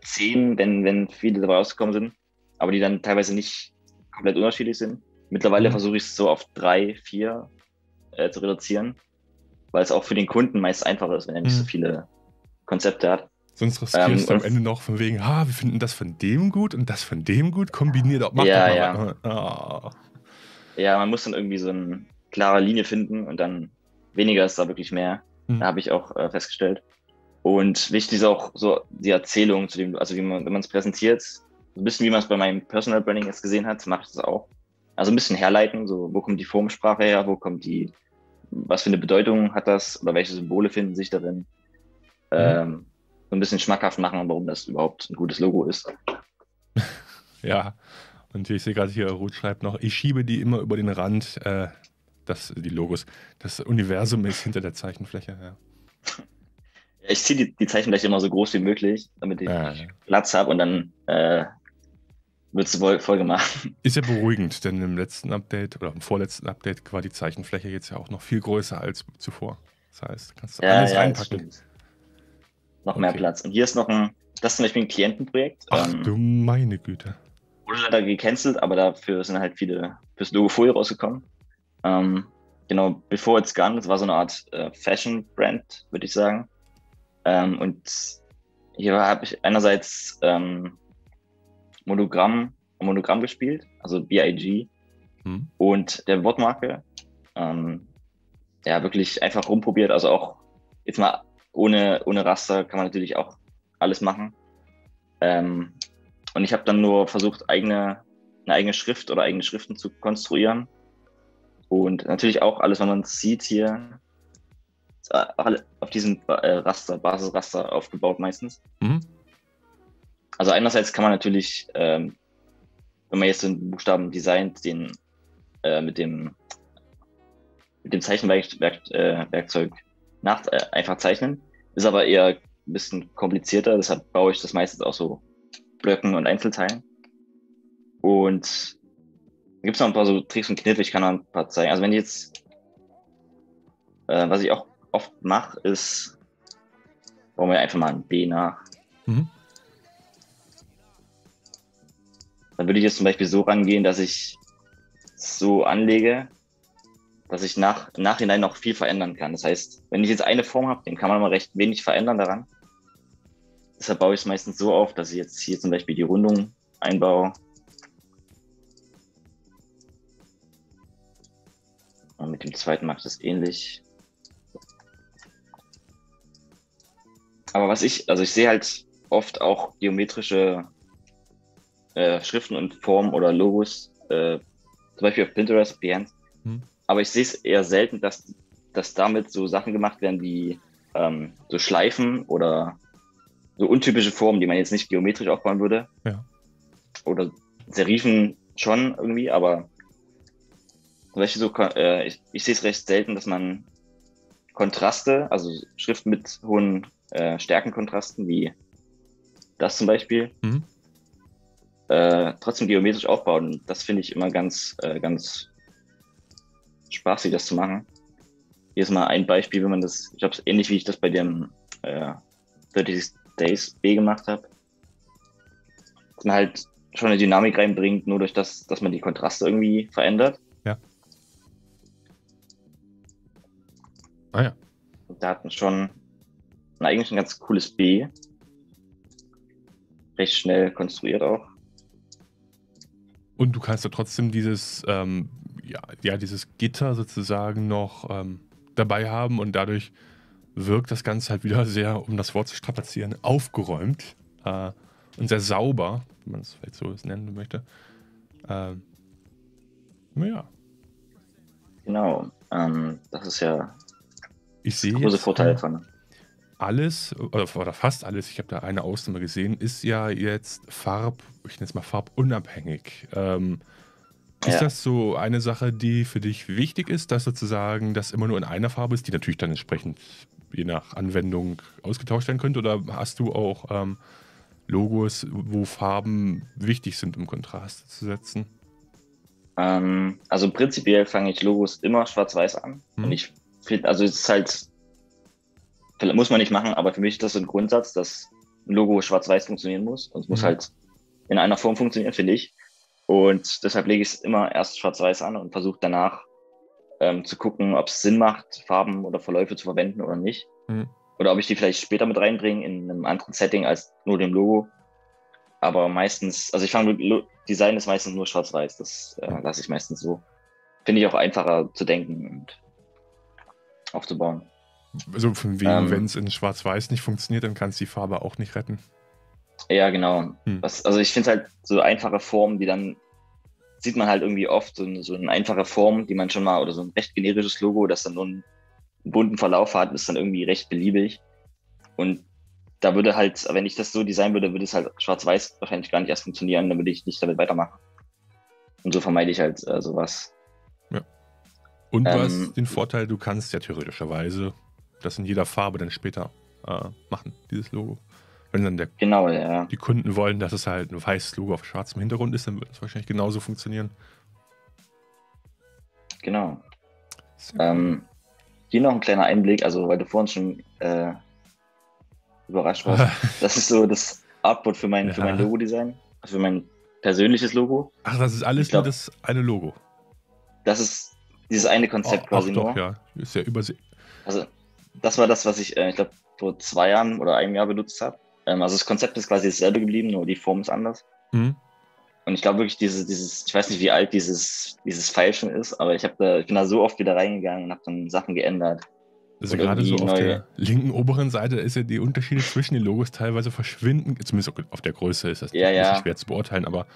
zehn, wenn, wenn viele dabei rausgekommen sind, aber die dann teilweise nicht komplett unterschiedlich sind. Mittlerweile Mhm. versuche ich es so auf drei, vier äh, zu reduzieren, weil es auch für den Kunden meist einfacher ist, wenn er nicht Mhm. so viele Konzepte hat. Sonst riskierst Ähm, du am Ende noch von wegen, ha, wir finden das von dem gut und das von dem gut, kombiniert doch, mach ja, doch mal ja. was. Ah. Ja, man muss dann irgendwie so eine klare Linie finden und dann weniger ist da wirklich mehr. Mhm. Da habe ich auch äh, festgestellt. Und wichtig ist auch so die Erzählung zu dem, also wie man, wenn man es präsentiert, so ein bisschen wie man es bei meinem Personal Branding jetzt gesehen hat, mache ich das auch. Also ein bisschen herleiten, so wo kommt die Formensprache her, wo kommt die, was für eine Bedeutung hat das oder welche Symbole finden sich darin. Mhm. Ähm, so ein bisschen schmackhaft machen, warum das überhaupt ein gutes Logo ist. Ja, und ich sehe gerade hier, Ruth schreibt noch, ich schiebe die immer über den Rand, äh, das, die Logos. Das Universum ist hinter der Zeichenfläche, ja. Ich ziehe die, die Zeichenfläche immer so groß wie möglich, damit ich Ah. Platz habe und dann äh, wird es voll, voll gemacht. Ist ja beruhigend, denn im letzten Update oder im vorletzten Update war die Zeichenfläche jetzt ja auch noch viel größer als zuvor. Das heißt, kannst du Ja, alles ja, reinpacken. Noch Okay. mehr Platz. Und hier ist noch ein, das ist zum Beispiel ein Klientenprojekt. Ach ähm, du meine Güte. Wurde leider gecancelt, aber dafür sind halt viele fürs Logo Folie rausgekommen. Ähm, genau, Before It's Gone, das war so eine Art äh, Fashion-Brand, würde ich sagen. Ähm, und hier habe ich einerseits ähm, Monogramm, Monogramm gespielt, also B I G Hm. und der Wortmarke. Ähm, ja, wirklich einfach rumprobiert, also auch jetzt mal ohne, ohne Raster kann man natürlich auch alles machen. Ähm, und ich habe dann nur versucht, eigene, eine eigene Schrift oder eigene Schriften zu konstruieren. Und natürlich auch alles, was man sieht hier, ist alle auf diesem äh, Raster, Basisraster aufgebaut meistens. Mhm. Also einerseits kann man natürlich, ähm, wenn man jetzt den Buchstaben designt, den äh, mit dem mit dem Zeichenwerkzeug Werk, äh, Werkzeug nach, äh, einfach zeichnen. Ist aber eher ein bisschen komplizierter, deshalb baue ich das meistens auch so Blöcken und Einzelteilen. Und da gibt es noch ein paar so Tricks und Kniffe, ich kann noch ein paar zeigen. Also wenn ich jetzt, äh, was ich auch oft mache, ist, bauen wir einfach mal ein B nach. Mhm. Dann würde ich jetzt zum Beispiel so rangehen, dass ich so anlege, dass ich nach, im Nachhinein noch viel verändern kann. Das heißt, wenn ich jetzt eine Form habe, dann kann man mal recht wenig verändern daran. Deshalb baue ich es meistens so auf, dass ich jetzt hier zum Beispiel die Rundung einbaue. Und mit dem zweiten mache ich das ähnlich. Aber was ich, also ich sehe halt oft auch geometrische äh, Schriften und Formen oder Logos, äh, zum Beispiel auf Pinterest, Behance. Hm. Aber ich sehe es eher selten, dass, dass damit so Sachen gemacht werden wie ähm, so Schleifen oder so untypische Formen, die man jetzt nicht geometrisch aufbauen würde. Ja. Oder Serifen schon irgendwie, aber zum Beispiel so, äh, ich, ich sehe es recht selten, dass man Kontraste, also Schriften mit hohen äh, Stärkenkontrasten, wie das zum Beispiel, mhm. äh, trotzdem geometrisch aufbauen. Das finde ich immer ganz, äh, ganz spaßig, das zu machen. Hier ist mal ein Beispiel, wenn man das, ich glaube, ähnlich wie ich das bei dem äh, thirty Days B gemacht habe, dass man halt schon eine Dynamik reinbringt, nur durch das, dass man die Kontraste irgendwie verändert. Ja. Ah ja. Und da hat man schon ein, eigentlich ein ganz cooles B. Recht schnell konstruiert auch. Und du kannst ja trotzdem dieses, ähm, ja, ja, dieses Gitter sozusagen noch ähm, dabei haben und dadurch wirkt das Ganze halt wieder sehr, um das Wort zu strapazieren, aufgeräumt äh, und sehr sauber, wenn man es vielleicht so nennen möchte. Ähm, ja. Genau, ähm, das ist ja ich sehe der große jetzt, Vorteil ähm, von. Alles, oder, oder fast alles, ich habe da eine Ausnahme gesehen, ist ja jetzt Farb, ich nenne es mal farbunabhängig. Ähm, Ist ja. das so eine Sache, die für dich wichtig ist, dass sozusagen das immer nur in einer Farbe ist, die natürlich dann entsprechend je nach Anwendung ausgetauscht werden könnte? Oder hast du auch ähm, Logos, wo Farben wichtig sind, um Kontrast zu setzen? Ähm, also prinzipiell fange ich Logos immer schwarz-weiß an. Hm. Und ich finde, also es ist halt, muss man nicht machen, aber für mich ist das so ein Grundsatz, dass ein Logo schwarz-weiß funktionieren muss. Und es muss Mhm. halt in einer Form funktionieren, finde ich. Und deshalb lege ich es immer erst schwarz-weiß an und versuche danach ähm, zu gucken, ob es Sinn macht, Farben oder Verläufe zu verwenden oder nicht. Mhm. Oder ob ich die vielleicht später mit reinbringe in einem anderen Setting als nur dem Logo. Aber meistens, also ich fange mit Lo- Design ist meistens nur schwarz-weiß. Das äh, lasse ich meistens so. Finde ich auch einfacher zu denken und aufzubauen. Also von wegen, Ähm, wenn es in Schwarz-Weiß nicht funktioniert, dann kannst du die Farbe auch nicht retten. Ja, genau. Hm. Was, also ich finde halt so einfache Formen, die dann sieht man halt irgendwie oft, so, eine- so eine einfache Form, die man schon mal, oder so ein recht generisches Logo, das dann nur einen bunten Verlauf hat, ist dann irgendwie recht beliebig. Und da würde halt, wenn ich das so designen würde, würde es halt schwarz-weiß wahrscheinlich gar nicht erst funktionieren, dann würde ich nicht damit weitermachen. Und so vermeide ich halt äh, sowas. Und du Ähm, hast den Vorteil, du kannst ja theoretischerweise das in jeder Farbe dann später äh, machen, dieses Logo. Wenn dann der, Genau, ja. die Kunden wollen, dass es halt ein weißes Logo auf schwarzem Hintergrund ist, dann wird es wahrscheinlich genauso funktionieren. Genau. Sehr cool. Ähm, hier noch ein kleiner Einblick, also weil du vorhin schon äh, überrascht warst. Das ist so das Artboard für mein, für mein Ja. Logo-Design, also für mein persönliches Logo. Ach, das ist alles Ich glaub- nur das eine Logo. Das ist dieses eine Konzept Ach, quasi ach doch, nur. ja. Ist ja übersehen. Also das war das, was ich, äh, ich glaube, vor zwei Jahren oder einem Jahr benutzt habe. Ähm, also das Konzept ist quasi dasselbe geblieben, nur die Form ist anders. Mhm. Und ich glaube wirklich, dieses, dieses, ich weiß nicht, wie alt dieses, dieses File schon ist, aber ich, hab da, ich bin da so oft wieder reingegangen und habe dann Sachen geändert. Also Und gerade so irgendwie auf neue- der linken oberen Seite ist ja die Unterschiede zwischen den Logos teilweise verschwinden. Zumindest auf der Größe ist das Ja, ein bisschen ja. schwer zu beurteilen, aber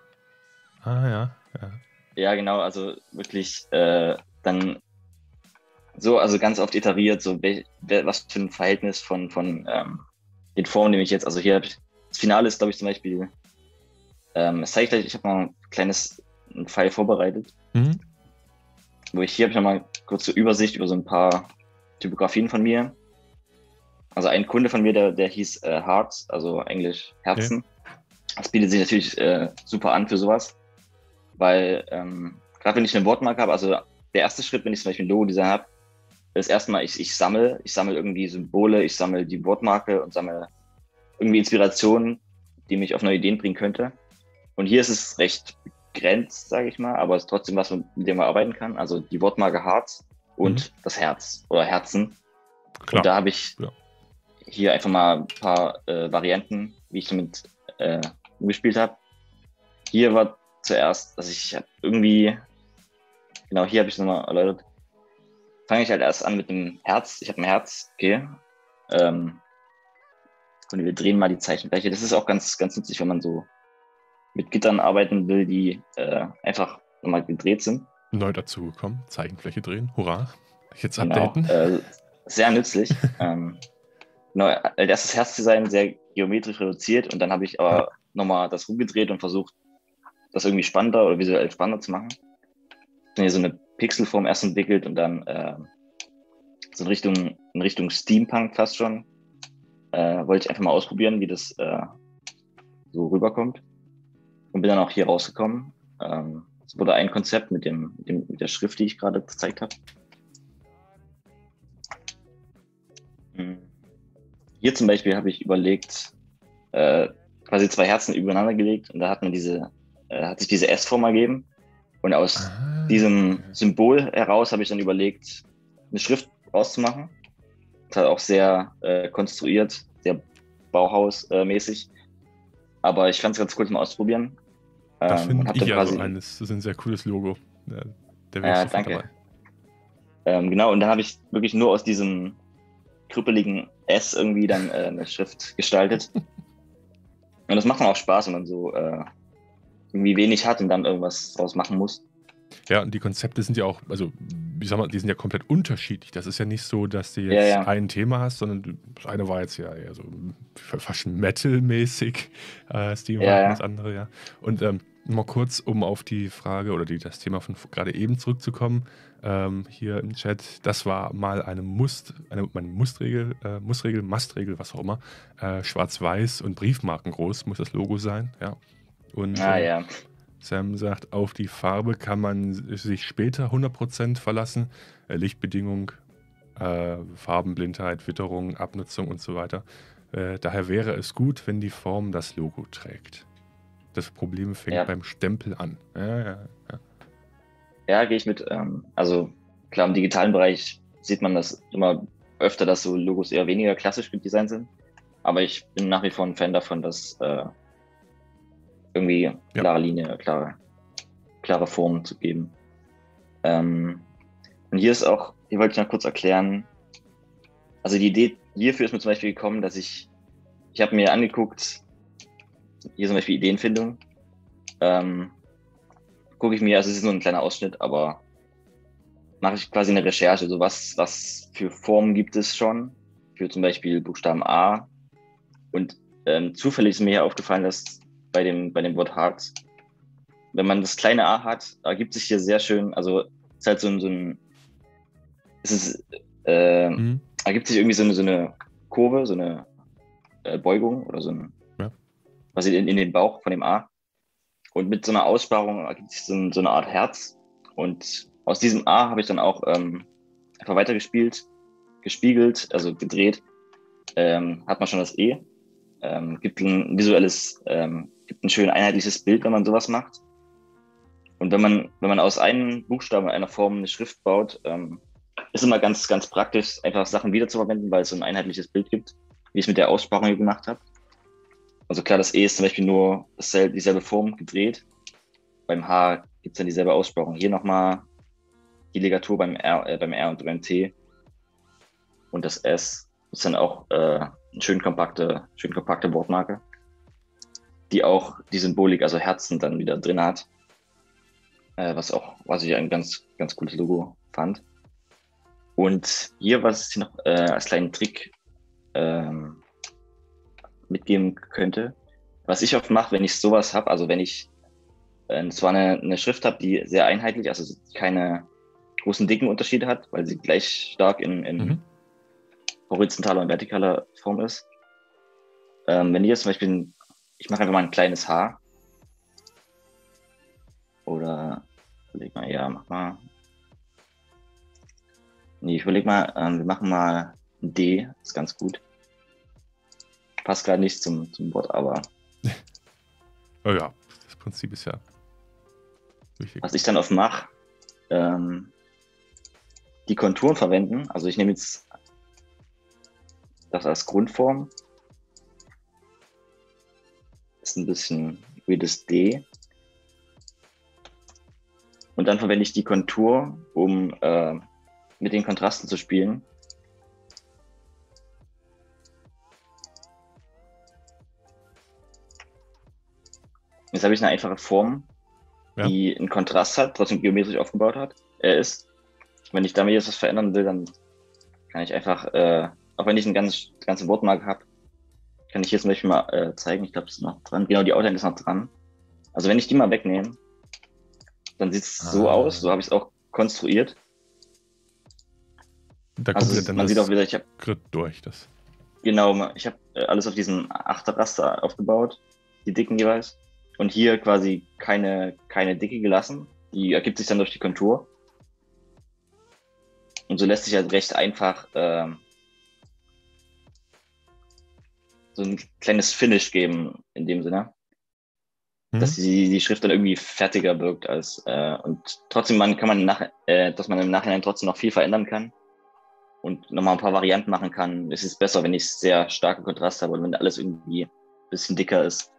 ah ja, ja. Ja, genau, also wirklich äh, dann so, also ganz oft iteriert, so wel, wel, was für ein Verhältnis von, von ähm, den Formen, die ich jetzt, also hier habe ich, das Finale ist, glaube ich, zum Beispiel, ähm, das zeige ich gleich, ich habe mal ein kleines ein File vorbereitet, Mhm. wo ich hier habe ich nochmal kurze Übersicht über so ein paar Typografien von mir. Also ein Kunde von mir, der, der hieß äh, Hearts, also Englisch Herzen. Das bietet sich natürlich äh, super an für sowas, weil ähm, gerade wenn ich eine Wortmarke habe, also der erste Schritt, wenn ich zum Beispiel ein Logo-Design habe, ist erstmal, ich, ich sammle, ich sammle irgendwie Symbole, ich sammle die Wortmarke und sammle irgendwie Inspirationen, die mich auf neue Ideen bringen könnte. Und hier ist es recht begrenzt, sage ich mal, aber es ist trotzdem was, mit dem man arbeiten kann. Also die Wortmarke Hearts und das Herz oder Herzen. Klar. Und da habe ich Ja. hier einfach mal ein paar äh, Varianten, wie ich damit äh, gespielt habe. Hier war zuerst, also ich habe irgendwie, genau hier habe ich es nochmal erläutert, fange ich halt erst an mit dem Herz. Ich habe ein Herz, okay. Ähm, und wir drehen mal die Zeichenfläche. Das ist auch ganz, ganz nützlich, wenn man so mit Gittern arbeiten will, die äh, einfach nochmal gedreht sind. Neu dazugekommen. Zeichenfläche drehen. Hurra. Jetzt Genau. updaten. Äh, sehr nützlich. ähm, genau, als erstes Herzdesign sehr geometrisch reduziert und dann habe ich aber Ja. nochmal das rumgedreht und versucht, das irgendwie spannender oder visuell spannender zu machen. Ich habe hier so eine Pixelform erst entwickelt und dann äh, so in Richtung, in Richtung Steampunk fast schon. Äh, wollte ich einfach mal ausprobieren, wie das äh, so rüberkommt. Und bin dann auch hier rausgekommen. Ähm, es wurde ein Konzept mit, dem, mit, dem, mit der Schrift, die ich gerade gezeigt habe. Hier zum Beispiel habe ich überlegt, äh, quasi zwei Herzen übereinander gelegt und da hat man diese, äh, hat sich diese S-Form ergeben. Und aus Ah, diesem okay. Symbol heraus habe ich dann überlegt, eine Schrift rauszumachen. Das hat auch sehr äh, konstruiert, sehr Bauhaus-mäßig. Aber ich fand es ganz cool zum Ausprobieren. Das Ähm, und finde hab ich dann ja quasi, so eines. Das ist ein sehr cooles Logo. Ja, der wäre Ja, sofort danke. dabei. ähm, genau, und dann habe ich wirklich nur aus diesem krüppeligen S irgendwie dann äh, eine Schrift gestaltet. Und das macht dann auch Spaß, wenn man so äh, irgendwie wenig hat und dann irgendwas draus machen muss. Ja, und die Konzepte sind ja auch, also, ich sag mal, die sind ja komplett unterschiedlich. Das ist ja nicht so, dass du Ja, jetzt ja. ein Thema hast, sondern du- das eine war jetzt ja eher so fast Metal-mäßig, äh, Steampunk, Ja, ja. das andere, ja. Und ähm, mal kurz, um auf die Frage oder die, das Thema von gerade eben zurückzukommen, ähm, hier im Chat, das war mal eine Must, eine, eine Mustregel, äh, Mustregel, Mastregel, was auch immer, äh, schwarz-weiß und Briefmarken groß muss das Logo sein, ja. Und Ah äh, ja. Sam sagt, auf die Farbe kann man sich später hundert Prozent verlassen. Äh, Lichtbedingung, äh, Farbenblindheit, Witterung, Abnutzung und so weiter. Äh, daher wäre es gut, wenn die Form das Logo trägt. Das Problem fängt Ja, beim Stempel an. Ja, ja, ja. ja, gehe ich mit. Ähm, also klar, im digitalen Bereich sieht man das immer öfter, dass so Logos eher weniger klassisch designt sind. Aber ich bin nach wie vor ein Fan davon, dass äh, irgendwie Ja. klare Linie, klare, klare Formen zu geben. Ähm, und hier ist auch, hier wollte ich noch kurz erklären, also die Idee hierfür ist mir zum Beispiel gekommen, dass ich, ich habe mir angeguckt, hier zum Beispiel Ideenfindung, ähm, gucke ich mir, also es ist nur ein kleiner Ausschnitt, aber mache ich quasi eine Recherche, so was, was für Formen gibt es schon, für zum Beispiel Buchstaben A. Und ähm, zufällig ist mir hier aufgefallen, dass bei dem, bei dem Wort Heart, wenn man das kleine A hat, ergibt sich hier sehr schön, also es ist halt so ein, so ein es ist, äh, Mhm. ergibt sich irgendwie so eine, so eine Kurve, so eine äh, Beugung oder so ein, Ja. quasi in, in den Bauch von dem A. Und mit so einer Aussparung ergibt sich so, ein, so eine Art Herz. Und aus diesem A habe ich dann auch ähm, einfach weitergespielt, gespiegelt, also gedreht, ähm, hat man schon das E. Ähm, gibt ein visuelles, ähm, gibt ein schön einheitliches Bild, wenn man sowas macht. Und wenn man, wenn man aus einem Buchstaben, einer Form eine Schrift baut, ähm, ist immer ganz, ganz praktisch, einfach Sachen wiederzuverwenden, weil es so ein einheitliches Bild gibt, wie ich es mit der Aussparung hier gemacht habe. Also klar, das E ist zum Beispiel nur dasselbe, dieselbe Form gedreht. Beim H gibt es dann dieselbe Aussparung. Hier nochmal die Ligatur beim R, äh, beim R und beim T. Und das S ist dann auch äh, eine schön kompakte, schön kompakte Wortmarke, die auch die Symbolik, also Herzen, dann wieder drin hat. Äh, was auch, was ich ein ganz, ganz cooles Logo fand. Und hier, was ich noch äh, als kleinen Trick ähm, mitgeben könnte, was ich oft mache, wenn ich sowas habe, also wenn ich äh, zwar eine, eine Schrift habe, die sehr einheitlich, also keine großen dicken Unterschiede hat, weil sie gleich stark in, in Mhm. horizontaler und vertikaler Form ist. Ähm, wenn ich jetzt zum Beispiel, ich mache einfach mal ein kleines H oder überleg mal, ja, mach mal. Nee, ich überleg mal, ähm, wir machen mal ein D, ist ganz gut. Passt gerade nicht zum, zum Wort, aber Oh ja, das Prinzip ist ja wichtig. was ich dann oft mache, ähm, die Konturen verwenden. Also ich nehme jetzt das als Grundform. Ist ein bisschen wie das D. Und dann verwende ich die Kontur, um äh, mit den Kontrasten zu spielen. Jetzt habe ich eine einfache Form, Ja. die einen Kontrast hat, trotzdem geometrisch aufgebaut hat, äh, ist. Wenn ich damit jetzt was verändern will, dann kann ich einfach, äh, auch wenn ich eine ganz, ganze Wortmarke habe, kann ich hier zum Beispiel mal äh, zeigen. Ich glaube, es ist noch dran. Genau, die Outline ist noch dran. Also wenn ich die mal wegnehme, dann sieht es so Ah. aus. So habe ich es auch konstruiert. Da kommt Also wieder dann man das sieht auch wieder, ich habe Grid durch. Das. genau, ich habe äh, alles auf diesen Achterraster aufgebaut, die Dicken jeweils. Und hier quasi keine, keine Dicke gelassen. Die ergibt sich dann durch die Kontur. Und so lässt sich halt recht einfach ähm, so ein kleines Finish geben, in dem Sinne, Hm? dass die, die Schrift dann irgendwie fertiger wirkt als äh, und trotzdem man kann man nach, äh, dass man im Nachhinein trotzdem noch viel verändern kann und nochmal ein paar Varianten machen kann. Es ist besser, wenn ich sehr starke Kontrast habe und wenn alles irgendwie ein bisschen dicker ist.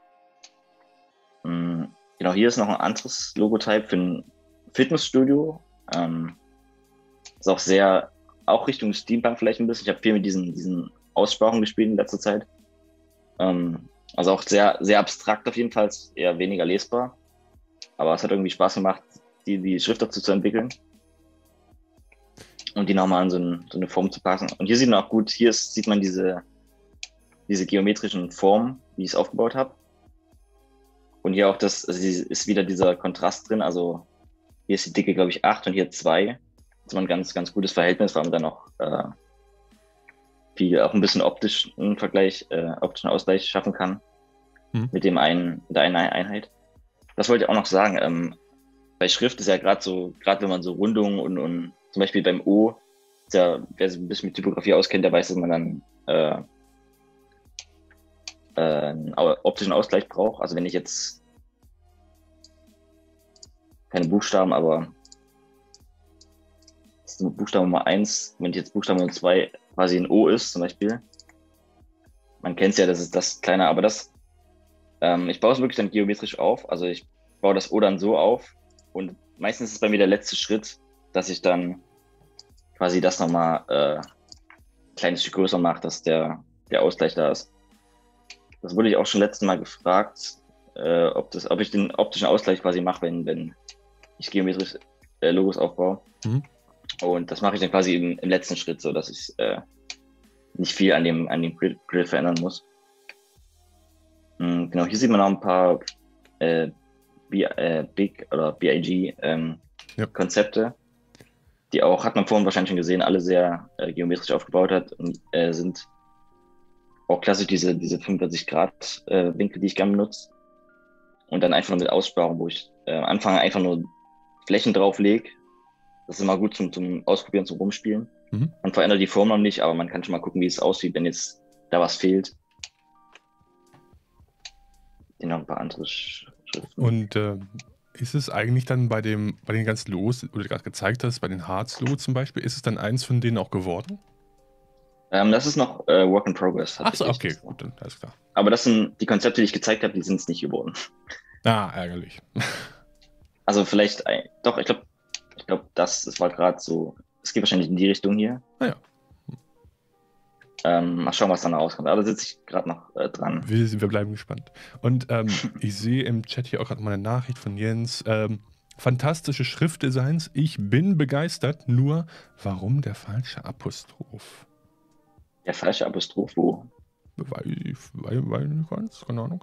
Mhm. Genau, hier ist noch ein anderes Logotype für ein Fitnessstudio. Ähm, ist auch sehr, auch Richtung Steampunk vielleicht ein bisschen. Ich habe viel mit diesen, diesen Aussprachen gespielt in letzter Zeit. Ähm, also auch sehr, sehr abstrakt auf jeden Fall, eher weniger lesbar. Aber es hat irgendwie Spaß gemacht, die, die Schrift dazu zu entwickeln und die nochmal in so, ein, so eine Form zu passen. Und hier sieht man auch gut, hier ist, sieht man diese, diese geometrischen Formen, wie ich es aufgebaut habe. Und hier auch das, also ist wieder dieser Kontrast drin. Also hier ist die Dicke, glaube ich, acht und hier zwei. Das ist ein ganz, ganz gutes Verhältnis, weil man dann auch äh, viel, auch ein bisschen optischen Vergleich, äh, optischen Ausgleich schaffen kann Mhm. mit dem einen, mit der einen Einheit. Das wollte ich auch noch sagen. Ähm, bei Schrift ist ja gerade so, gerade wenn man so Rundungen und, und zum Beispiel beim O, ist ja, wer sich ein bisschen mit Typografie auskennt, der weiß, dass man dann äh, äh, einen optischen Ausgleich brauche. Also wenn ich jetzt keine Buchstaben, aber das ist Buchstabe Nummer eins, wenn ich jetzt Buchstabe Nummer zwei quasi ein O ist zum Beispiel, man kennt es ja, das ist das kleine, aber das, ähm, ich baue es wirklich dann geometrisch auf, also ich baue das O dann so auf und meistens ist es bei mir der letzte Schritt, dass ich dann quasi das nochmal äh, ein kleines Stück größer mache, dass der, der Ausgleich da ist. Das wurde ich auch schon letztes Mal gefragt, äh, ob, das, ob ich den optischen Ausgleich quasi mache, wenn, wenn ich geometrisch äh, Logos aufbaue. Mhm. Und das mache ich dann quasi im, im letzten Schritt, so dass ich äh, nicht viel an dem, an dem Grid, Grid verändern muss. Mhm, genau, hier sieht man noch ein paar äh, B, äh, Big oder B I G ähm, Ja. Konzepte, die auch, hat man vorhin wahrscheinlich schon gesehen, alle sehr äh, geometrisch aufgebaut hat und äh, sind auch klassisch diese, diese fünfundvierzig Grad äh, Winkel, die ich gerne benutze. Und dann einfach nur mit Aussparung, wo ich äh, am Anfang einfach nur Flächen drauflege. Das ist immer gut zum, zum Ausprobieren, zum Rumspielen. Mhm. Man verändert die Form noch nicht, aber man kann schon mal gucken, wie es aussieht, wenn jetzt da was fehlt. Hier noch ein paar andere Schriften. Und äh, ist es eigentlich dann bei dem, bei den ganzen Logos, die du gerade gezeigt hast, bei den Hearts-Logos zum Beispiel, ist es dann eins von denen auch geworden? Ähm, das ist noch äh, Work in Progress. Ach so, okay, gut, dann alles klar. Aber das sind die Konzepte, die ich gezeigt habe, die sind es nicht geworden. Ah, ärgerlich. Also vielleicht, ein, doch, ich glaube, ich glaube, das, das war gerade so, es geht wahrscheinlich in die Richtung hier. Ah ja. Ähm, mal schauen, was dann rauskommt. Aber da sitze ich gerade noch äh, dran. Wir, wir bleiben gespannt. Und ähm, ich sehe im Chat hier auch gerade mal eine Nachricht von Jens. Ähm, fantastische Schriftdesigns. Ich bin begeistert. Nur, warum der falsche Apostroph? Der falsche Apostroph, wo? Weil, weil, weil nicht ganz, keine Ahnung.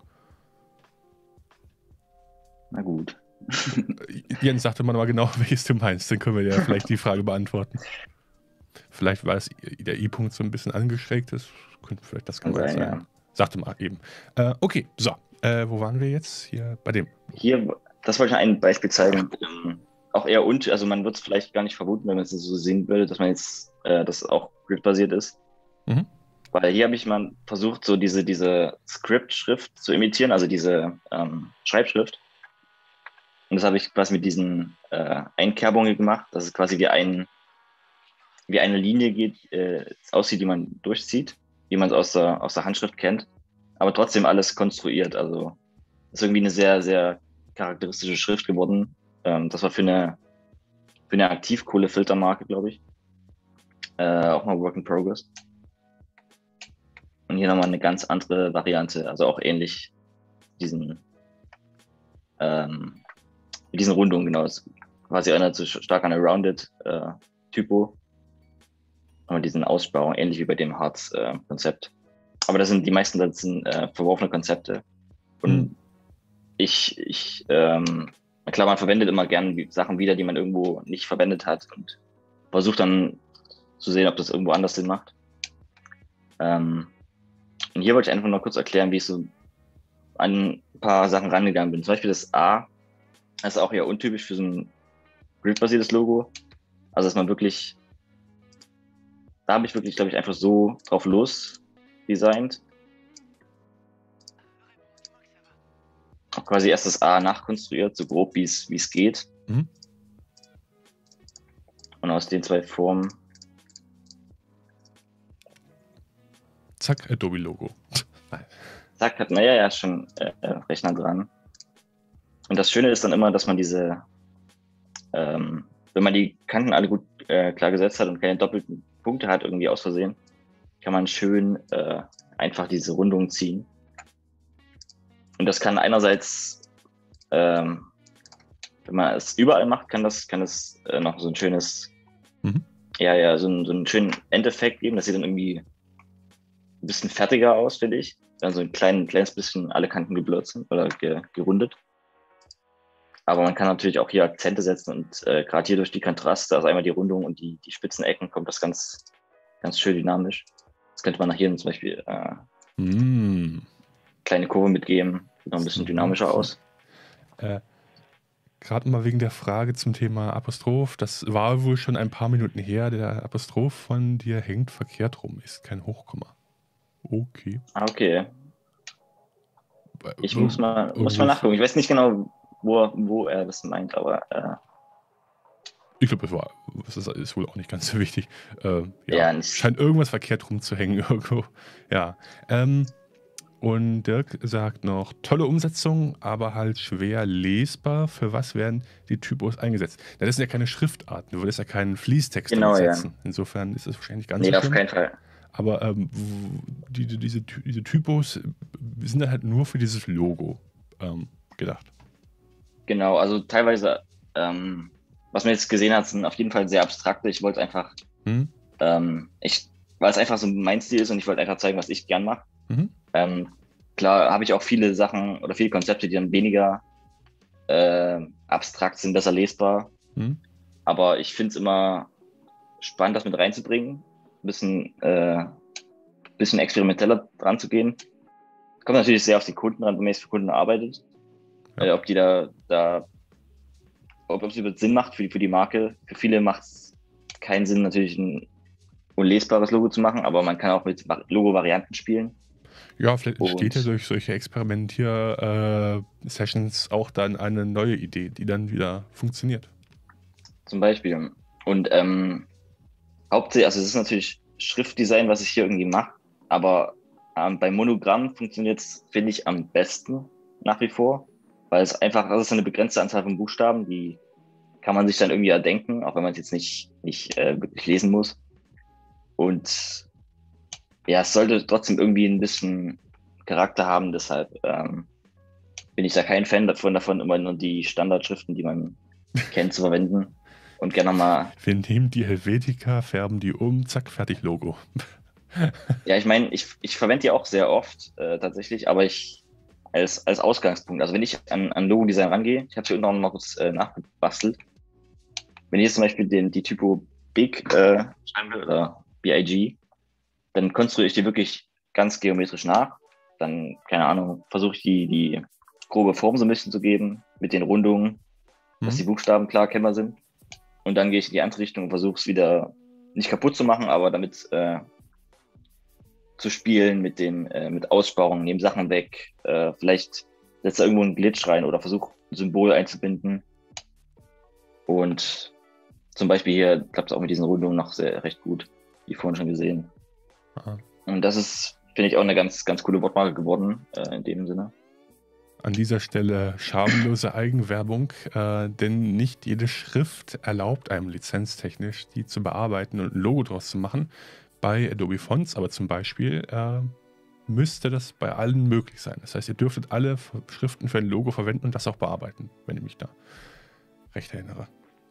Na gut. Jens, sagte mal mal genau, welches du meinst. Dann können wir ja vielleicht die Frage beantworten. Vielleicht, weil es der I-Punkt so ein bisschen angeschrägt ist. Könnte vielleicht das Kann gemeint sein, sein. ja. Sagte mal eben. Äh, okay, so. Äh, wo waren wir jetzt? Hier bei dem. Hier, das wollte ich ein Beispiel zeigen. Ähm, auch eher und, also man wird es vielleicht gar nicht vermuten, wenn man es so sehen würde, dass man jetzt, äh, das auch grid-basiert ist. Mhm. Weil hier habe ich mal versucht, so diese, diese Script-Schrift zu imitieren, also diese ähm, Schreibschrift. Und das habe ich quasi mit diesen äh, Einkerbungen gemacht, dass es quasi wie, ein, wie eine Linie geht, äh, aussieht, die man durchzieht, wie man es aus der, aus der Handschrift kennt, aber trotzdem alles konstruiert. Also ist irgendwie eine sehr, sehr charakteristische Schrift geworden. Ähm, das war für eine, für eine Aktivkohle-Filtermarke, glaube ich. Äh, auch mal Work in Progress. Und hier nochmal eine ganz andere Variante, also auch ähnlich diesen ähm, mit diesen Rundungen, genau. Es quasi erinnert sich stark an eine Rounded äh, Typo. Aber diesen Aussparungen, ähnlich wie bei dem Hearts-Konzept. Äh, Aber das sind die meisten das sind äh, verworfene Konzepte. Und mhm. ich, ich ähm, klar, man verwendet immer gerne Sachen wieder, die man irgendwo nicht verwendet hat und versucht dann zu sehen, ob das irgendwo anders Sinn macht. Ähm, und hier wollte ich einfach noch kurz erklären, wie ich so an ein paar Sachen rangegangen bin. Zum Beispiel das A, das ist auch eher untypisch für so ein grid-basiertes Logo. Also, dass man wirklich, da habe ich wirklich, glaube ich, einfach so drauf los designt. Auch quasi erst das A nachkonstruiert, so grob wie es wie es geht. Mhm. Und aus den zwei Formen. Zack, Adobe-Logo. Zack, hat man ja, ja schon äh, Rechner dran. Und das Schöne ist dann immer, dass man diese, ähm, wenn man die Kanten alle gut äh, klar gesetzt hat und keine doppelten Punkte hat, irgendwie aus Versehen, kann man schön äh, einfach diese Rundung ziehen. Und das kann einerseits, ähm, wenn man es überall macht, kann das, kann das äh, noch so ein schönes, mhm. ja, ja, so, ein, so einen schönen Endeffekt geben. Das sieht dann irgendwie ein bisschen fertiger aus, finde ich. Dann so ein klein, kleines bisschen alle Kanten geblurrt sind oder ge, gerundet. Aber man kann natürlich auch hier Akzente setzen und äh, gerade hier durch die Kontraste, also einmal die Rundung und die, die spitzen Ecken, kommt das ganz, ganz schön dynamisch. Das könnte man nach hier zum Beispiel äh, mm. kleine Kurve mitgeben, sieht noch ein bisschen dynamischer aus. Äh, gerade mal wegen der Frage zum Thema Apostroph, das war wohl schon ein paar Minuten her, der Apostroph von dir hängt verkehrt rum, ist kein Hochkomma. Okay. Ah, okay. Ich muss mal, muss mal nachgucken. Ich weiß nicht genau, wo, wo er das meint, aber äh, ich glaube, das war, das ist, ist wohl auch nicht ganz so wichtig. Äh, ja, ja, nicht. scheint irgendwas verkehrt rumzuhängen irgendwo. Ja. Ähm, und Dirk sagt noch, tolle Umsetzung, aber halt schwer lesbar. Für was werden die Typos eingesetzt? Na, das sind ja keine Schriftarten. Du würdest ja keinen Fließtext Genau, damit ja. setzen. Insofern ist das wahrscheinlich ganz Nee, so auf schlimm. keinen Fall. Aber ähm, w- die, die, diese, Ty- diese Typos sind dann halt nur für dieses Logo ähm, gedacht. Genau, also teilweise, ähm, was man jetzt gesehen hat, sind auf jeden Fall sehr abstrakte. Ich wollte einfach, Hm? ähm, ich, weil es einfach so mein Stil ist und ich wollte einfach zeigen, was ich gern mache. Mhm. Ähm, klar habe ich auch viele Sachen oder viele Konzepte, die dann weniger äh, abstrakt sind, besser lesbar. Hm? Aber ich finde es immer spannend, das mit reinzubringen. Ein bisschen, äh, bisschen experimenteller dran zu gehen. Kommt natürlich sehr auf die Kunden ran, wenn man jetzt für Kunden arbeitet. Ja. Äh, ob die da, da ob es überhaupt Sinn macht für die, für die Marke. Für viele macht es keinen Sinn, natürlich ein unlesbares Logo zu machen, aber man kann auch mit Va- Logo-Varianten spielen. Ja, vielleicht entsteht ja Und durch solche Experimentier-Sessions auch dann eine neue Idee, die dann wieder funktioniert. zum Beispiel. Und ähm, hauptsächlich, also es ist natürlich Schriftdesign, was ich hier irgendwie mache, aber ähm, beim Monogramm funktioniert es, finde ich, am besten nach wie vor, weil es einfach, das ist eine begrenzte Anzahl von Buchstaben, die kann man sich dann irgendwie erdenken, auch wenn man es jetzt nicht, nicht äh, wirklich lesen muss. Und ja, es sollte trotzdem irgendwie ein bisschen Charakter haben, deshalb ähm, bin ich da kein Fan davon, davon immer nur die Standardschriften, die man kennt, zu verwenden. Und gerne mal, Wir nehmen die Helvetica, färben die um, zack, fertig Logo. ja, ich meine, ich, ich verwende die auch sehr oft äh, tatsächlich, aber ich als, als Ausgangspunkt, also wenn ich an, an Logo-Design rangehe, ich habe hier unten auch noch mal kurz äh, nachgebastelt, wenn ich jetzt zum Beispiel den, die Typo Big äh, schreiben will oder B I G, dann konstruiere ich die wirklich ganz geometrisch nach. Dann, keine Ahnung, versuche ich die, die grobe Form so ein bisschen zu geben mit den Rundungen, dass die Hm? Buchstaben klar erkennbar sind. Und dann gehe ich in die andere Richtung und versuche es wieder nicht kaputt zu machen, aber damit äh, zu spielen mit den äh, mit Aussparungen, nehme Sachen weg, äh, vielleicht setze da irgendwo einen Glitch rein oder versuche ein Symbol einzubinden. Und zum Beispiel hier klappt es auch mit diesen Rundungen noch sehr recht gut, wie vorhin schon gesehen. Aha. Und das ist, finde ich, auch eine ganz, ganz coole Wortmarke geworden, äh, in dem Sinne. An dieser Stelle schamlose Eigenwerbung, äh, denn nicht jede Schrift erlaubt einem lizenztechnisch, die zu bearbeiten und ein Logo draus zu machen. Bei Adobe Fonts aber zum Beispiel äh, müsste das bei allen möglich sein. Das heißt, ihr dürftet alle Schriften für ein Logo verwenden und das auch bearbeiten, wenn ich mich da recht erinnere.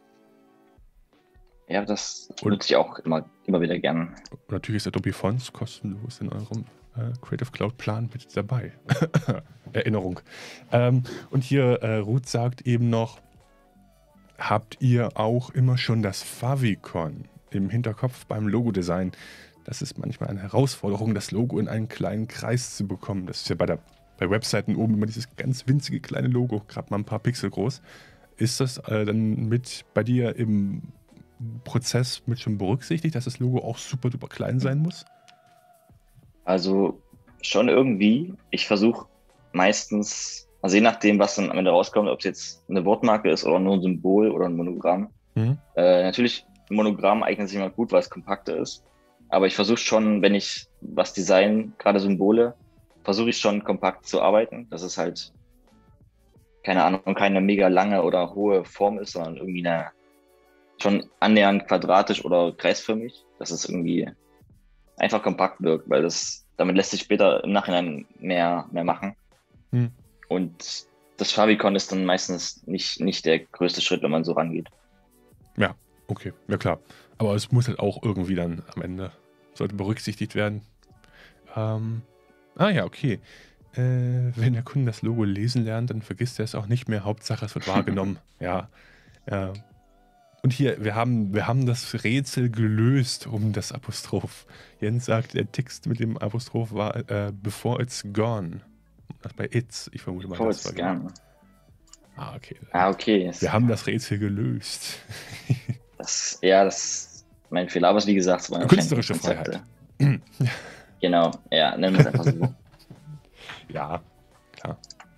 Ja, das Und- nutze ich auch immer, immer wieder gern. Und natürlich ist Adobe Fonts kostenlos in eurem äh, Creative Cloud Plan mit dabei. Erinnerung. Ähm, und hier äh, Ruth sagt eben noch, habt ihr auch immer schon das Favicon im Hinterkopf beim Logodesign? Das ist manchmal eine Herausforderung, das Logo in einen kleinen Kreis zu bekommen. Das ist ja bei, der, bei Webseiten oben immer dieses ganz winzige kleine Logo, gerade mal ein paar Pixel groß. Ist das äh, dann mit bei dir im Prozess mit schon berücksichtigt, dass das Logo auch super duper klein sein muss? Also schon irgendwie. Ich versuche meistens, also je nachdem, was dann am Ende rauskommt, ob es jetzt eine Wortmarke ist oder nur ein Symbol oder ein Monogramm. Mhm. Äh, natürlich, ein Monogramm eignet sich immer gut, weil es kompakter ist. Aber ich versuche schon, wenn ich was design, gerade Symbole, versuche ich schon kompakt zu arbeiten. Dass es halt, keine Ahnung, keine mega lange oder hohe Form ist, sondern irgendwie eine schon annähernd quadratisch oder kreisförmig, dass es irgendwie einfach kompakt wirkt, weil das, damit lässt sich später im Nachhinein mehr, mehr machen. Hm. Und das Favicon ist dann meistens nicht, nicht der größte Schritt, wenn man so rangeht. Ja, okay, ja klar. Aber es muss halt auch irgendwie dann am Ende, sollte berücksichtigt werden. Ähm, ah ja, okay. Äh, wenn der Kunde das Logo lesen lernt, dann vergisst er es auch nicht mehr. Hauptsache, es wird wahrgenommen. Ja. ja. Und hier, wir haben, wir haben das Rätsel gelöst um das Apostroph. Jens sagt, der Text mit dem Apostroph war äh, before it's gone. Das bei it's, ich vermute mal, Bevor das es war gern. Ah, okay. Ah, okay. Wir haben das Rätsel gelöst. Das, ja, das ist mein Fehler, aber es wie gesagt, es waren Künstlerische Konzepte. Freiheit. Genau, ja, nennen wir es einfach so. Ja, klar.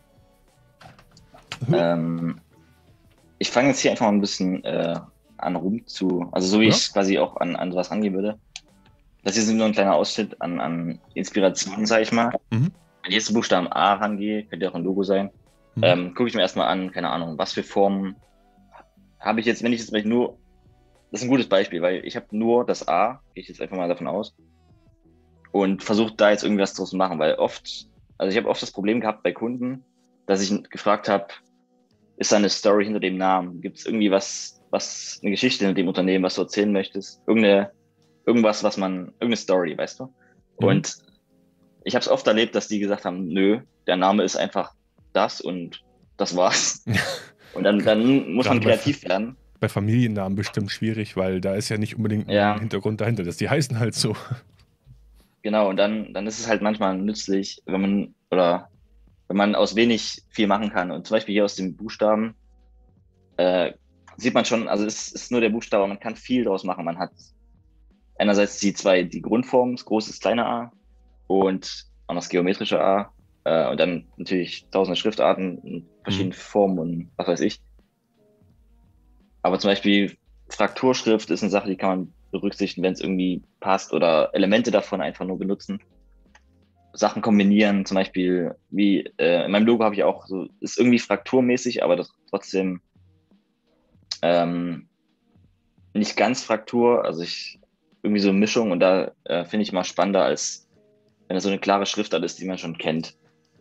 Ähm, ich fange jetzt hier einfach mal ein bisschen äh, an rum zu, also so wie Ja. ich quasi auch an, an sowas rangehen würde. Das hier ist nur ein kleiner Ausschnitt an, an Inspirationen, sage ich mal. Mhm. Wenn ich jetzt zu Buchstaben A rangehe, könnte ja auch ein Logo sein, Mhm. ähm, gucke ich mir erstmal an, keine Ahnung, was für Formen habe ich jetzt, wenn ich jetzt vielleicht nur, das ist ein gutes Beispiel, weil ich habe nur das A, gehe ich jetzt einfach mal davon aus, und versuche da jetzt irgendwas draus zu machen, weil oft, also ich habe oft das Problem gehabt bei Kunden, dass ich gefragt habe, ist da eine Story hinter dem Namen? Gibt es irgendwie was, was, eine Geschichte hinter dem Unternehmen, was du erzählen möchtest? Irgendeine, irgendwas, was man, irgendeine Story, weißt du? Mhm. Und ich habe es oft erlebt, dass die gesagt haben, nö, der Name ist einfach das und das war's. Und dann, dann muss Gerade man bei- kreativ werden. Bei Familiennamen bestimmt schwierig, weil da ist ja nicht unbedingt ein Ja. Hintergrund dahinter. Das, die heißen halt so. Genau, und dann, dann ist es halt manchmal nützlich, wenn man, oder wenn man aus wenig viel machen kann. Und zum Beispiel hier aus dem Buchstaben äh, sieht man schon, also es ist nur der Buchstabe, aber man kann viel draus machen. Man hat einerseits die zwei, die Grundformen, das große, das kleine A und auch das geometrische A. Äh, und dann natürlich tausende Schriftarten in verschiedenen Formen und was weiß ich. Aber zum Beispiel Frakturschrift ist eine Sache, die kann man berücksichtigen, wenn es irgendwie passt oder Elemente davon einfach nur benutzen. Sachen kombinieren, zum Beispiel wie äh, in meinem Logo habe ich auch so, ist irgendwie frakturmäßig, aber das trotzdem ähm, nicht ganz Fraktur, also ich irgendwie so eine Mischung und da äh, finde ich mal spannender, als wenn es so eine klare Schriftart ist, die man schon kennt.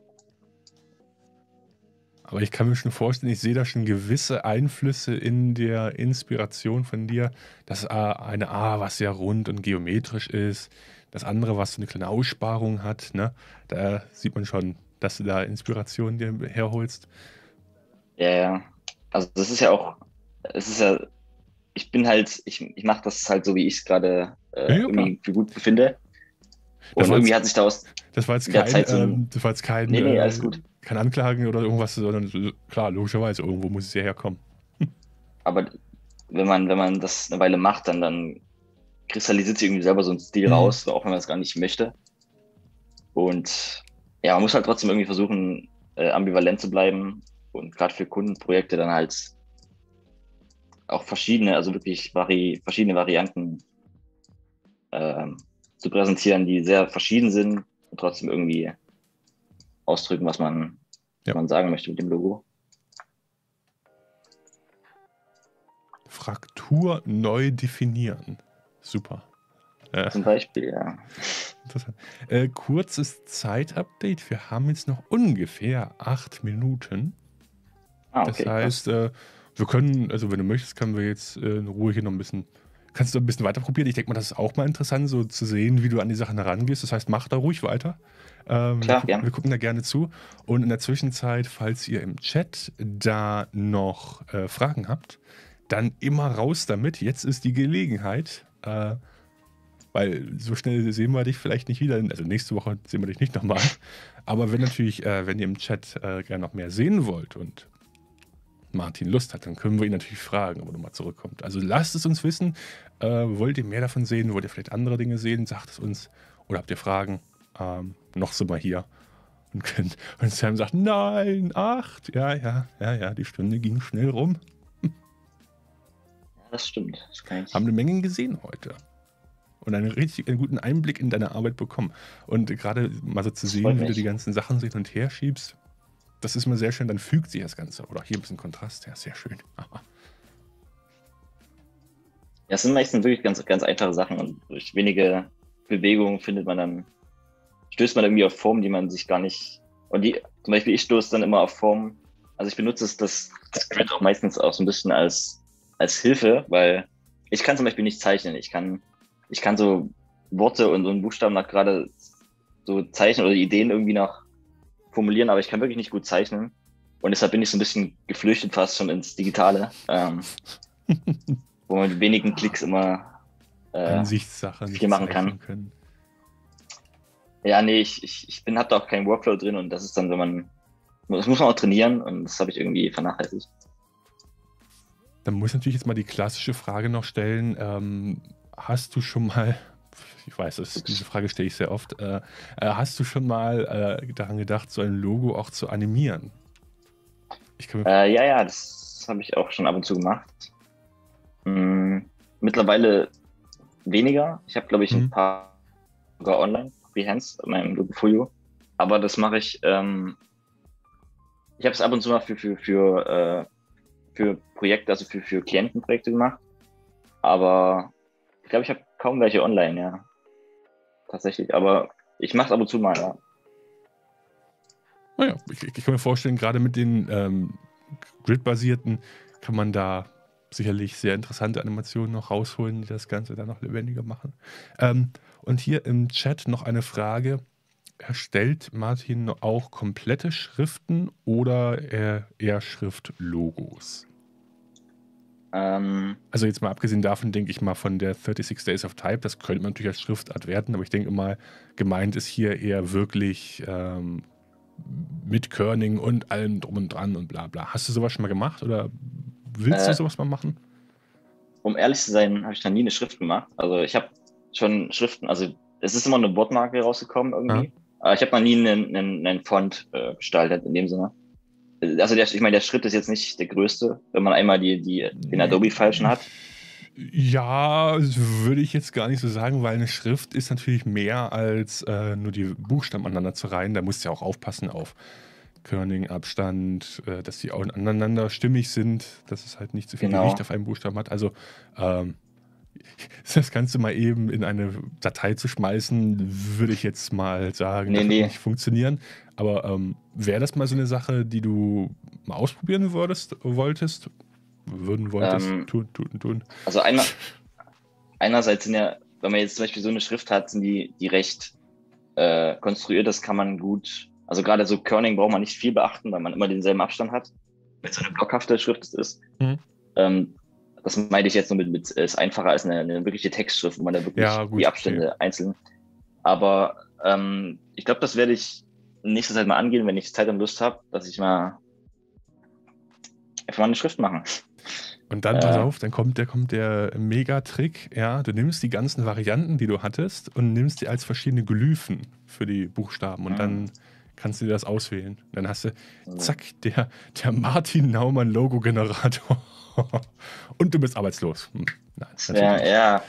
Aber ich kann mir schon vorstellen, ich sehe da schon gewisse Einflüsse in der Inspiration von dir. Das A, eine A, was sehr rund und geometrisch ist. Das andere, was so eine kleine Aussparung hat. Ne? Da sieht man schon, dass du da Inspiration dir herholst. Ja, ja. Also das ist ja auch, es ist ja, ich bin halt, ich, ich mache das halt so, wie ich es gerade äh, Ja, ja, irgendwie für gut befinde. Das Und war irgendwie jetzt- hat sich daraus Das war jetzt in der kein, Zeit so ein, ähm, das war jetzt kein, Nee, nee, äh, alles gut. kein Anklagen oder irgendwas, sondern so- klar, logischerweise, irgendwo muss es ja herkommen. Aber wenn man, wenn man das eine Weile macht, dann, dann kristallisiert sich irgendwie selber so ein Stil Mhm. raus, auch wenn man es gar nicht möchte. Und ja, man muss halt trotzdem irgendwie versuchen, äh, ambivalent zu bleiben und gerade für Kundenprojekte dann halt auch verschiedene, also wirklich vari verschiedene Varianten ähm, zu präsentieren, die sehr verschieden sind und trotzdem irgendwie ausdrücken, was man, Ja. was man sagen möchte mit dem Logo. Fraktur neu definieren. Super. Äh, Zum Beispiel, ja. interessant. Äh, kurzes Zeitupdate. Wir haben jetzt noch ungefähr acht Minuten. Ah, Das okay. heißt, äh, wir können, also wenn du möchtest, können wir jetzt äh, in Ruhe hier noch ein bisschen, kannst du ein bisschen weiter probieren. Ich denke mal, das ist auch mal interessant, so zu sehen, wie du an die Sachen herangehst. Das heißt, mach da ruhig weiter. Ähm, Klar, wir, gucken, gern. wir gucken da gerne zu. Und in der Zwischenzeit, falls ihr im Chat da noch äh, Fragen habt, dann immer raus damit. Jetzt ist die Gelegenheit, äh, weil so schnell sehen wir dich vielleicht nicht wieder. Also nächste Woche sehen wir dich nicht nochmal. Aber wenn natürlich, äh, wenn ihr im Chat äh, gerne noch mehr sehen wollt und Martin Lust hat, dann können wir ihn natürlich fragen, ob er nochmal zurückkommt. Also lasst es uns wissen. Äh, wollt ihr mehr davon sehen? Wollt ihr vielleicht andere Dinge sehen? Sagt es uns. Oder habt ihr Fragen? Ähm, noch sind wir hier. Und, könnt, und Sam sagt, nein, acht. Ja, ja, ja, ja, die Stunde ging schnell rum. Ja, das stimmt. Das kann ich. Haben eine Menge gesehen heute. Und einen richtig einen guten Einblick in deine Arbeit bekommen. Und gerade mal so zu Das sehen, freut wie du mich. die ganzen Sachen hin und her schiebst, das ist mir sehr schön. Dann fügt sich das Ganze. Oder hier ein bisschen Kontrast. Ja, sehr schön. Aha. Ja, es sind meistens wirklich ganz, ganz einfache Sachen und durch wenige Bewegungen findet man dann, stößt man irgendwie auf Formen, die man sich gar nicht, und die, zum Beispiel ich stoße dann immer auf Formen, also ich benutze das, das, das Grid auch meistens auch so ein bisschen als, als Hilfe, weil ich kann zum Beispiel nicht zeichnen, ich kann, ich kann so Worte und so einen Buchstaben nach gerade so zeichnen oder Ideen irgendwie noch formulieren, aber ich kann wirklich nicht gut zeichnen und deshalb bin ich so ein bisschen geflüchtet fast schon ins Digitale, ähm, wo man mit wenigen Klicks immer äh, Ansichtssache, nicht viel machen zeichnen kann. können. Ja, nee, ich, ich, ich bin, hab da auch keinen Workflow drin und das ist dann, wenn man, das muss man auch trainieren und das habe ich irgendwie vernachlässigt. Dann muss ich natürlich jetzt mal die klassische Frage noch stellen. Ähm, hast du schon mal ich weiß, das, diese Frage stelle ich sehr oft. Äh, äh, hast du schon mal äh, daran gedacht, so ein Logo auch zu animieren? Ich kann mir Äh, ja, ja, das habe ich auch schon ab und zu gemacht. Hm, mittlerweile weniger. Ich habe, glaube ich, ein Mhm. paar sogar online, Behance, in meinem Logofolio. Aber das mache ich, ähm, ich habe es ab und zu mal für, für, für, äh, für Projekte, also für, für Klientenprojekte gemacht. Aber ich glaube, ich habe kaum welche online, ja. Tatsächlich. Aber ich mache es ab und zu mal, ja. Naja, ich, ich kann mir vorstellen, gerade mit den ähm, Grid-basierten kann man da sicherlich sehr interessante Animationen noch rausholen, die das Ganze dann noch lebendiger machen. Ähm, und hier im Chat noch eine Frage. Erstellt Martin auch komplette Schriften oder eher, eher Schriftlogos? Ähm, Also jetzt mal abgesehen davon, denke ich mal von der sechsunddreißig Days of Type, das könnte man natürlich als Schriftart werten, aber ich denke mal, gemeint ist hier eher wirklich ähm, mit Kerning und allem drum und dran und bla bla. Hast du sowas schon mal gemacht oder willst du äh, sowas mal machen? um ehrlich zu sein, habe ich noch nie eine Schrift gemacht. Also ich habe schon Schriften, also es ist immer eine Wortmarke rausgekommen Ja? irgendwie. Aber ich habe noch nie einen, einen, einen Font äh, gestaltet in dem Sinne. Also der, ich meine, der Schritt ist jetzt nicht der größte, wenn man einmal die, die, den Adobe-File schon hat. Ja, würde ich jetzt gar nicht so sagen, weil eine Schrift ist natürlich mehr als äh, nur die Buchstaben aneinander zu reihen. Da musst du ja auch aufpassen auf Kerning, Abstand, äh, dass die auch aneinander stimmig sind, dass es halt nicht zu viel Gewicht Genau. auf einen Buchstaben hat. Also ähm, das Ganze mal eben in eine Datei zu schmeißen, würde ich jetzt mal sagen, Nee, das wird nee. nicht funktionieren. Aber ähm, wäre das mal so eine Sache, die du mal ausprobieren würdest, wolltest? Würden, wolltest, Ähm, tun, tun, tun. also einer, einerseits sind ja, wenn man jetzt zum Beispiel so eine Schrift hat, sind die, die recht äh, konstruiert, das kann man gut, also gerade so Kerning braucht man nicht viel beachten, weil man immer denselben Abstand hat, wenn es eine blockhafte Schrift ist. Mhm. Ähm, das meinte ich jetzt nur mit, mit ist einfacher als eine, eine wirkliche Textschrift, wo man da wirklich Ja, die gut, okay. Abstände einzeln. Aber ähm, ich glaube, das werde ich in nächster Zeit mal angehen, wenn ich Zeit und Lust habe, dass ich mal einfach mal eine Schrift machen. Und dann, pass Äh, auf, dann kommt der, kommt der Megatrick, ja, du nimmst die ganzen Varianten, die du hattest und nimmst die als verschiedene Glyphen für die Buchstaben und mh, dann kannst du dir das auswählen. Dann hast du, so. zack, der, der Martin Naumann Logo-Generator. Und du bist arbeitslos. Hm, nein, Das natürlich wär, nicht. ja,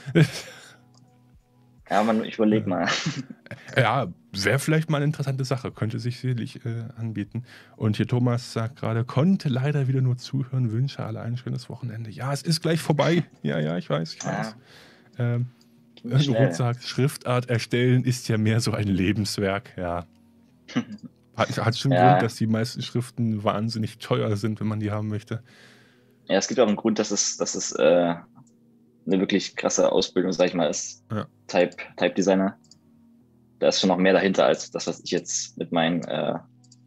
ja, man, ich überlege mal. Ja, wäre vielleicht mal eine interessante Sache, könnte sich sicherlich äh, anbieten. Und hier Thomas sagt gerade, konnte leider wieder nur zuhören, wünsche alle ein schönes Wochenende. Ja, es ist gleich vorbei. Ja, ja, ich weiß, ich weiß. Ja, Ähm, ging Ruth schnell. sagt, Schriftart erstellen ist ja mehr so ein Lebenswerk. Ja, hat, hat schon einen Grund, Ja, dass die meisten Schriften wahnsinnig teuer sind, wenn man die haben möchte. ja, es gibt auch einen Grund, dass es, dass es äh, eine wirklich krasse Ausbildung, sag ich mal, ist. Ja. Type, Type Designer. Da ist schon noch mehr dahinter als das, was ich jetzt mit meinen äh,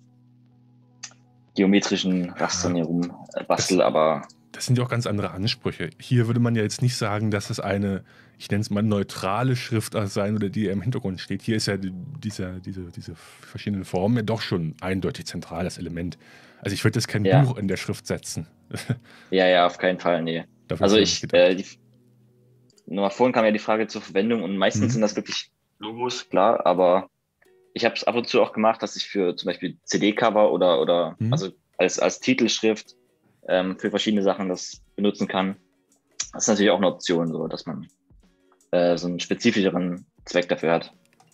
geometrischen Rastern Ja, hier rum äh, das, bastel, aber das sind ja auch ganz andere Ansprüche. Hier würde man ja jetzt nicht sagen, dass es eine, ich nenne es mal neutrale Schriftart sein oder die im Hintergrund steht. Hier ist ja die, dieser, diese, diese verschiedenen Formen ja doch schon eindeutig zentrales Element. Also ich würde jetzt kein ja, Buch in der Schrift setzen. ja, ja, auf keinen Fall, nee. Dafür ist Also es noch nicht ich, äh, gedacht. die, nur vorhin kam ja die Frage zur Verwendung und meistens Mhm. sind das wirklich Logos, klar, aber ich habe es ab und zu auch gemacht, dass ich für zum Beispiel C D-Cover oder, oder Mhm. also als, als Titelschrift ähm, für verschiedene Sachen das benutzen kann. Das ist natürlich auch eine Option, so dass man äh, so einen spezifischeren Zweck dafür hat.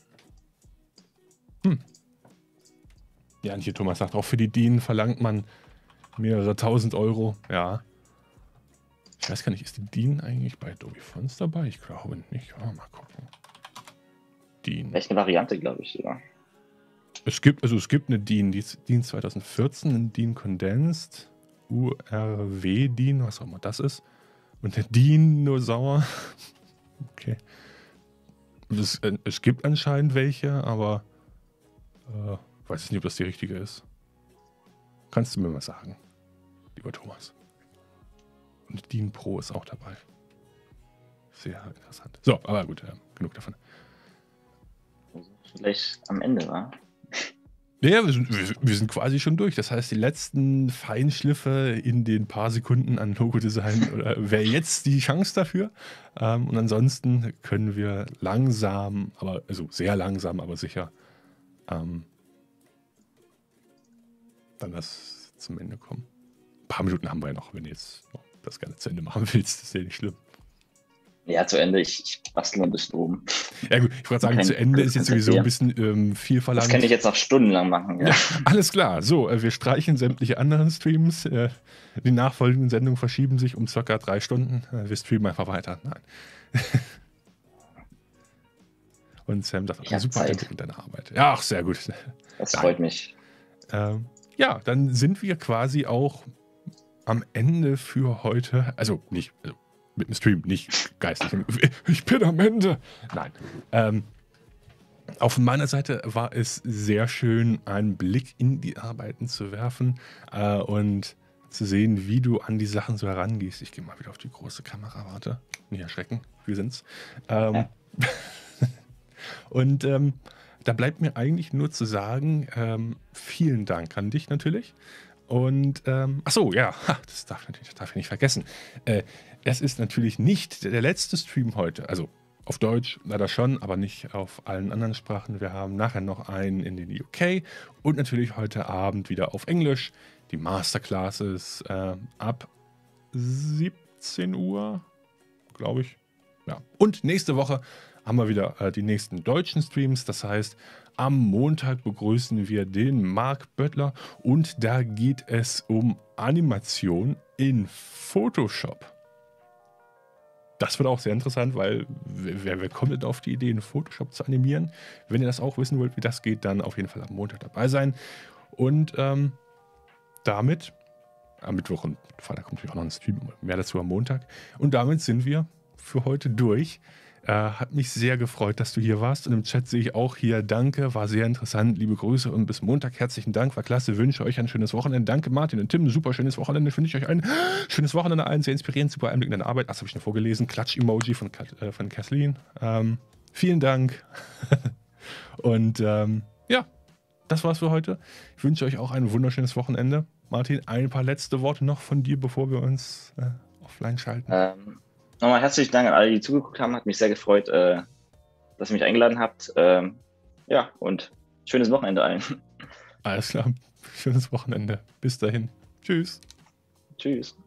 Hm. Ja, und hier Thomas sagt, auch für die D I N verlangt man mehrere tausend Euro. Ja. Ich weiß gar nicht, ist die D I N eigentlich bei Adobe Fonts dabei? Ich glaube nicht. Oh, mal gucken. D I N. Vielleicht eine Variante, glaube ich sogar. Es gibt, also es gibt eine D I N, die ist D I N zwanzig vierzehn, eine D I N Condensed, U R W-D I N, was auch immer das ist. Und eine D I N nur sauer. Okay. Es, äh, es gibt anscheinend welche, aber äh, weiß ich nicht, ob das die richtige ist. Kannst du mir mal sagen, lieber Thomas. Und D I N Pro ist auch dabei. Sehr interessant. So, aber gut, äh, genug davon. Also vielleicht am Ende, war. Ja, wir sind, wir, wir sind quasi schon durch. Das heißt, die letzten Feinschliffe in den paar Sekunden an Logodesign oder wäre jetzt die Chance dafür. Ähm, und ansonsten können wir langsam, aber also sehr langsam, aber sicher ähm, dann das zum Ende kommen. Ein paar Minuten haben wir ja noch, wenn du jetzt noch das Ganze zu Ende machen willst. Das ist ja nicht schlimm. Ja, zu Ende. Ich, ich bastel noch ein bisschen oben. Ja gut, ich wollte sagen, Kein- zu Ende ist jetzt sowieso ein konzentrieren. bisschen ähm, viel Das verlangt. kann ich jetzt noch stundenlang machen. Ja. Ja, alles klar. So, äh, wir streichen sämtliche anderen Streams. Äh, die nachfolgenden Sendungen verschieben sich um circa drei Stunden. Äh, wir streamen einfach weiter. Nein. Und Sam sagt, Ich okay, hab super Zeit. entwickelt deine Arbeit. Ja, ach, sehr gut. Das Nein. freut mich. Ähm, ja, dann sind wir quasi auch am Ende für heute. Also nicht, also mit dem Stream, nicht geistig. Ich bin am Ende. Nein. Ähm, auf meiner Seite war es sehr schön, einen Blick in die Arbeiten zu werfen äh, und zu sehen, wie du an die Sachen so herangehst. Ich gehe mal wieder auf die große Kamera, warte. Nicht erschrecken, wir sind's. Ähm, Ja. und ähm, da bleibt mir eigentlich nur zu sagen, ähm, vielen Dank an dich natürlich. Und, ähm, ach so, ja, ha, das darf, natürlich, das darf ich nicht vergessen. Äh, es ist natürlich nicht der letzte Stream heute, also auf Deutsch leider schon, aber nicht auf allen anderen Sprachen. Wir haben nachher noch einen in den U K und natürlich heute Abend wieder auf Englisch. Die Masterclasses äh, ab siebzehn Uhr, glaube ich. Ja. Und nächste Woche haben wir wieder äh, die nächsten deutschen Streams. Das heißt, am Montag begrüßen wir den Marc Böttler und da geht es um Animation in Photoshop. Das wird auch sehr interessant, weil wer, wer kommt denn auf die Idee, in Photoshop zu animieren? Wenn ihr das auch wissen wollt, wie das geht, dann auf jeden Fall am Montag dabei sein. Und ähm, damit, am Mittwoch und Freitag kommt natürlich auch noch ein Stream, mehr dazu am Montag. Und damit sind wir für heute durch. Äh, hat mich sehr gefreut, dass du hier warst. Und im Chat sehe ich auch hier, danke, war sehr interessant. Liebe Grüße und bis Montag. Herzlichen Dank, war klasse. Wünsche euch ein schönes Wochenende. Danke Martin und Tim, super schönes Wochenende. Wünsche ich euch ein schönes Wochenende allen. Sehr inspirierend, super Einblick in deine Arbeit. Das habe ich schon vorgelesen. Klatsch-Emoji von, Kat- äh, von Kathleen. Ähm, vielen Dank. und ähm, ja, das war's für heute. Ich wünsche euch auch ein wunderschönes Wochenende. Martin, ein paar letzte Worte noch von dir, bevor wir uns äh, offline schalten. Ähm, nochmal herzlichen Dank an alle, die zugeguckt haben. Hat mich sehr gefreut, äh, dass ihr mich eingeladen habt. Ähm, ja, und schönes Wochenende allen. Alles klar. Schönes Wochenende. Bis dahin. Tschüss. Tschüss.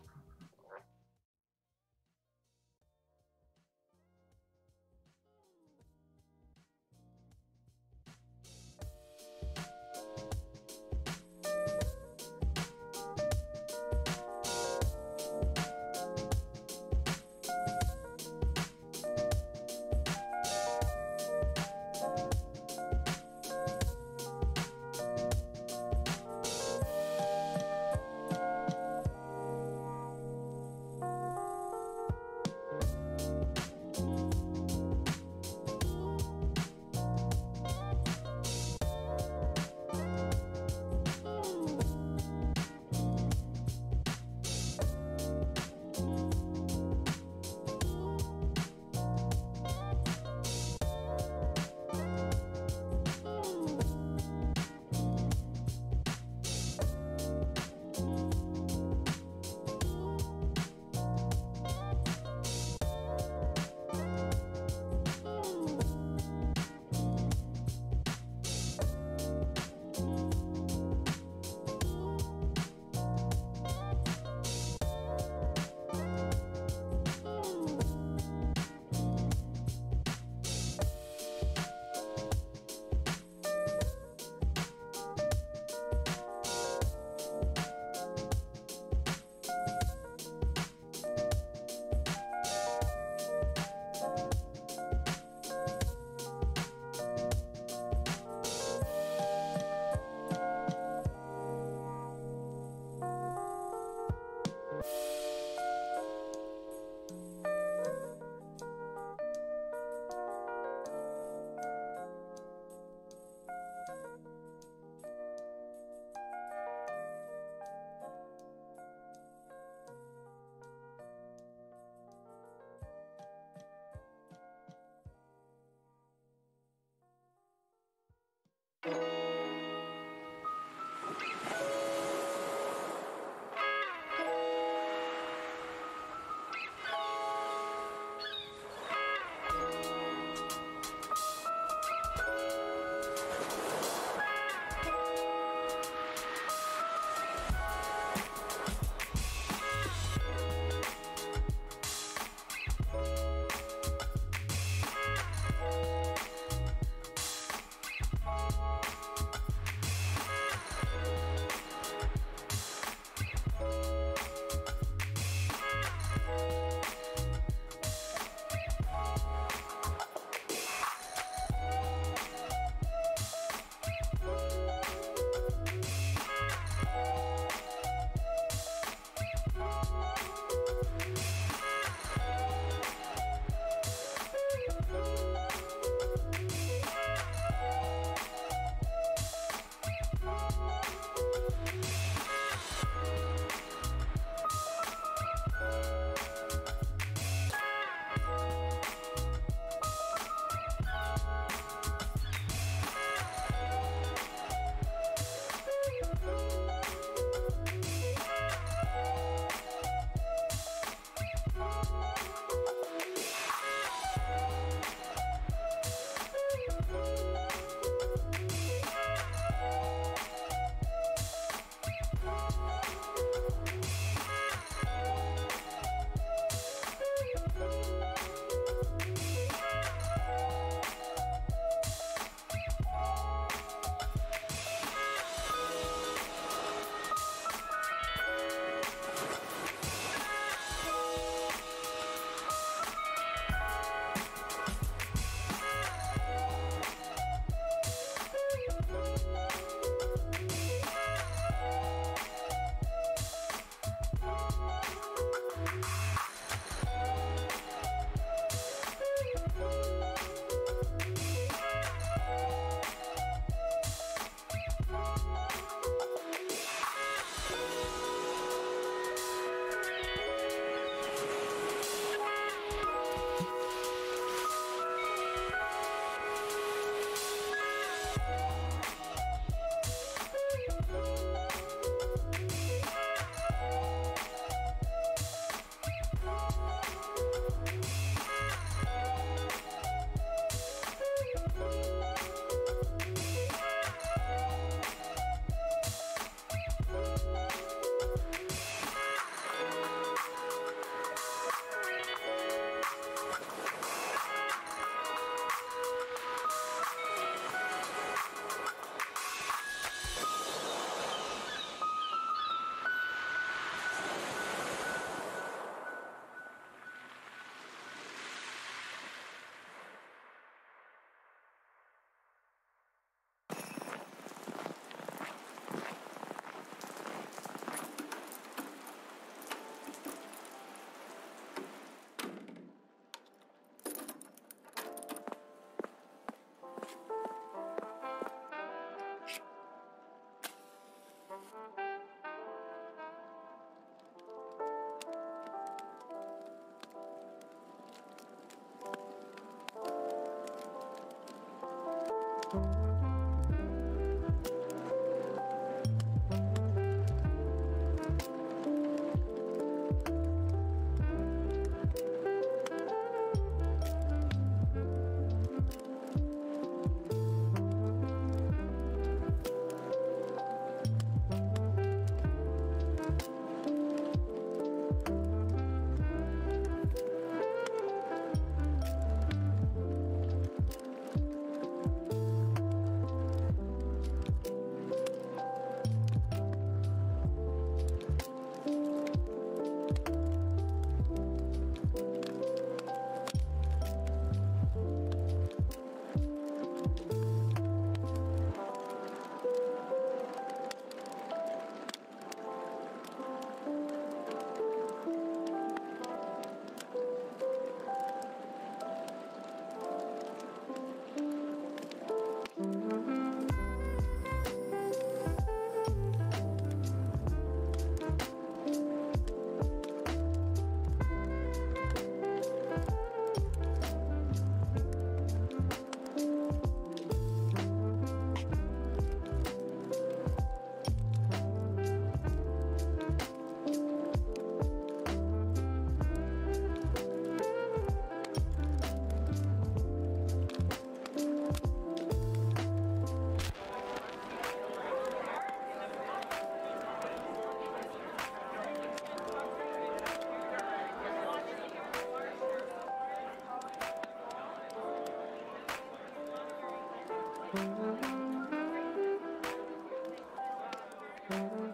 Thank you.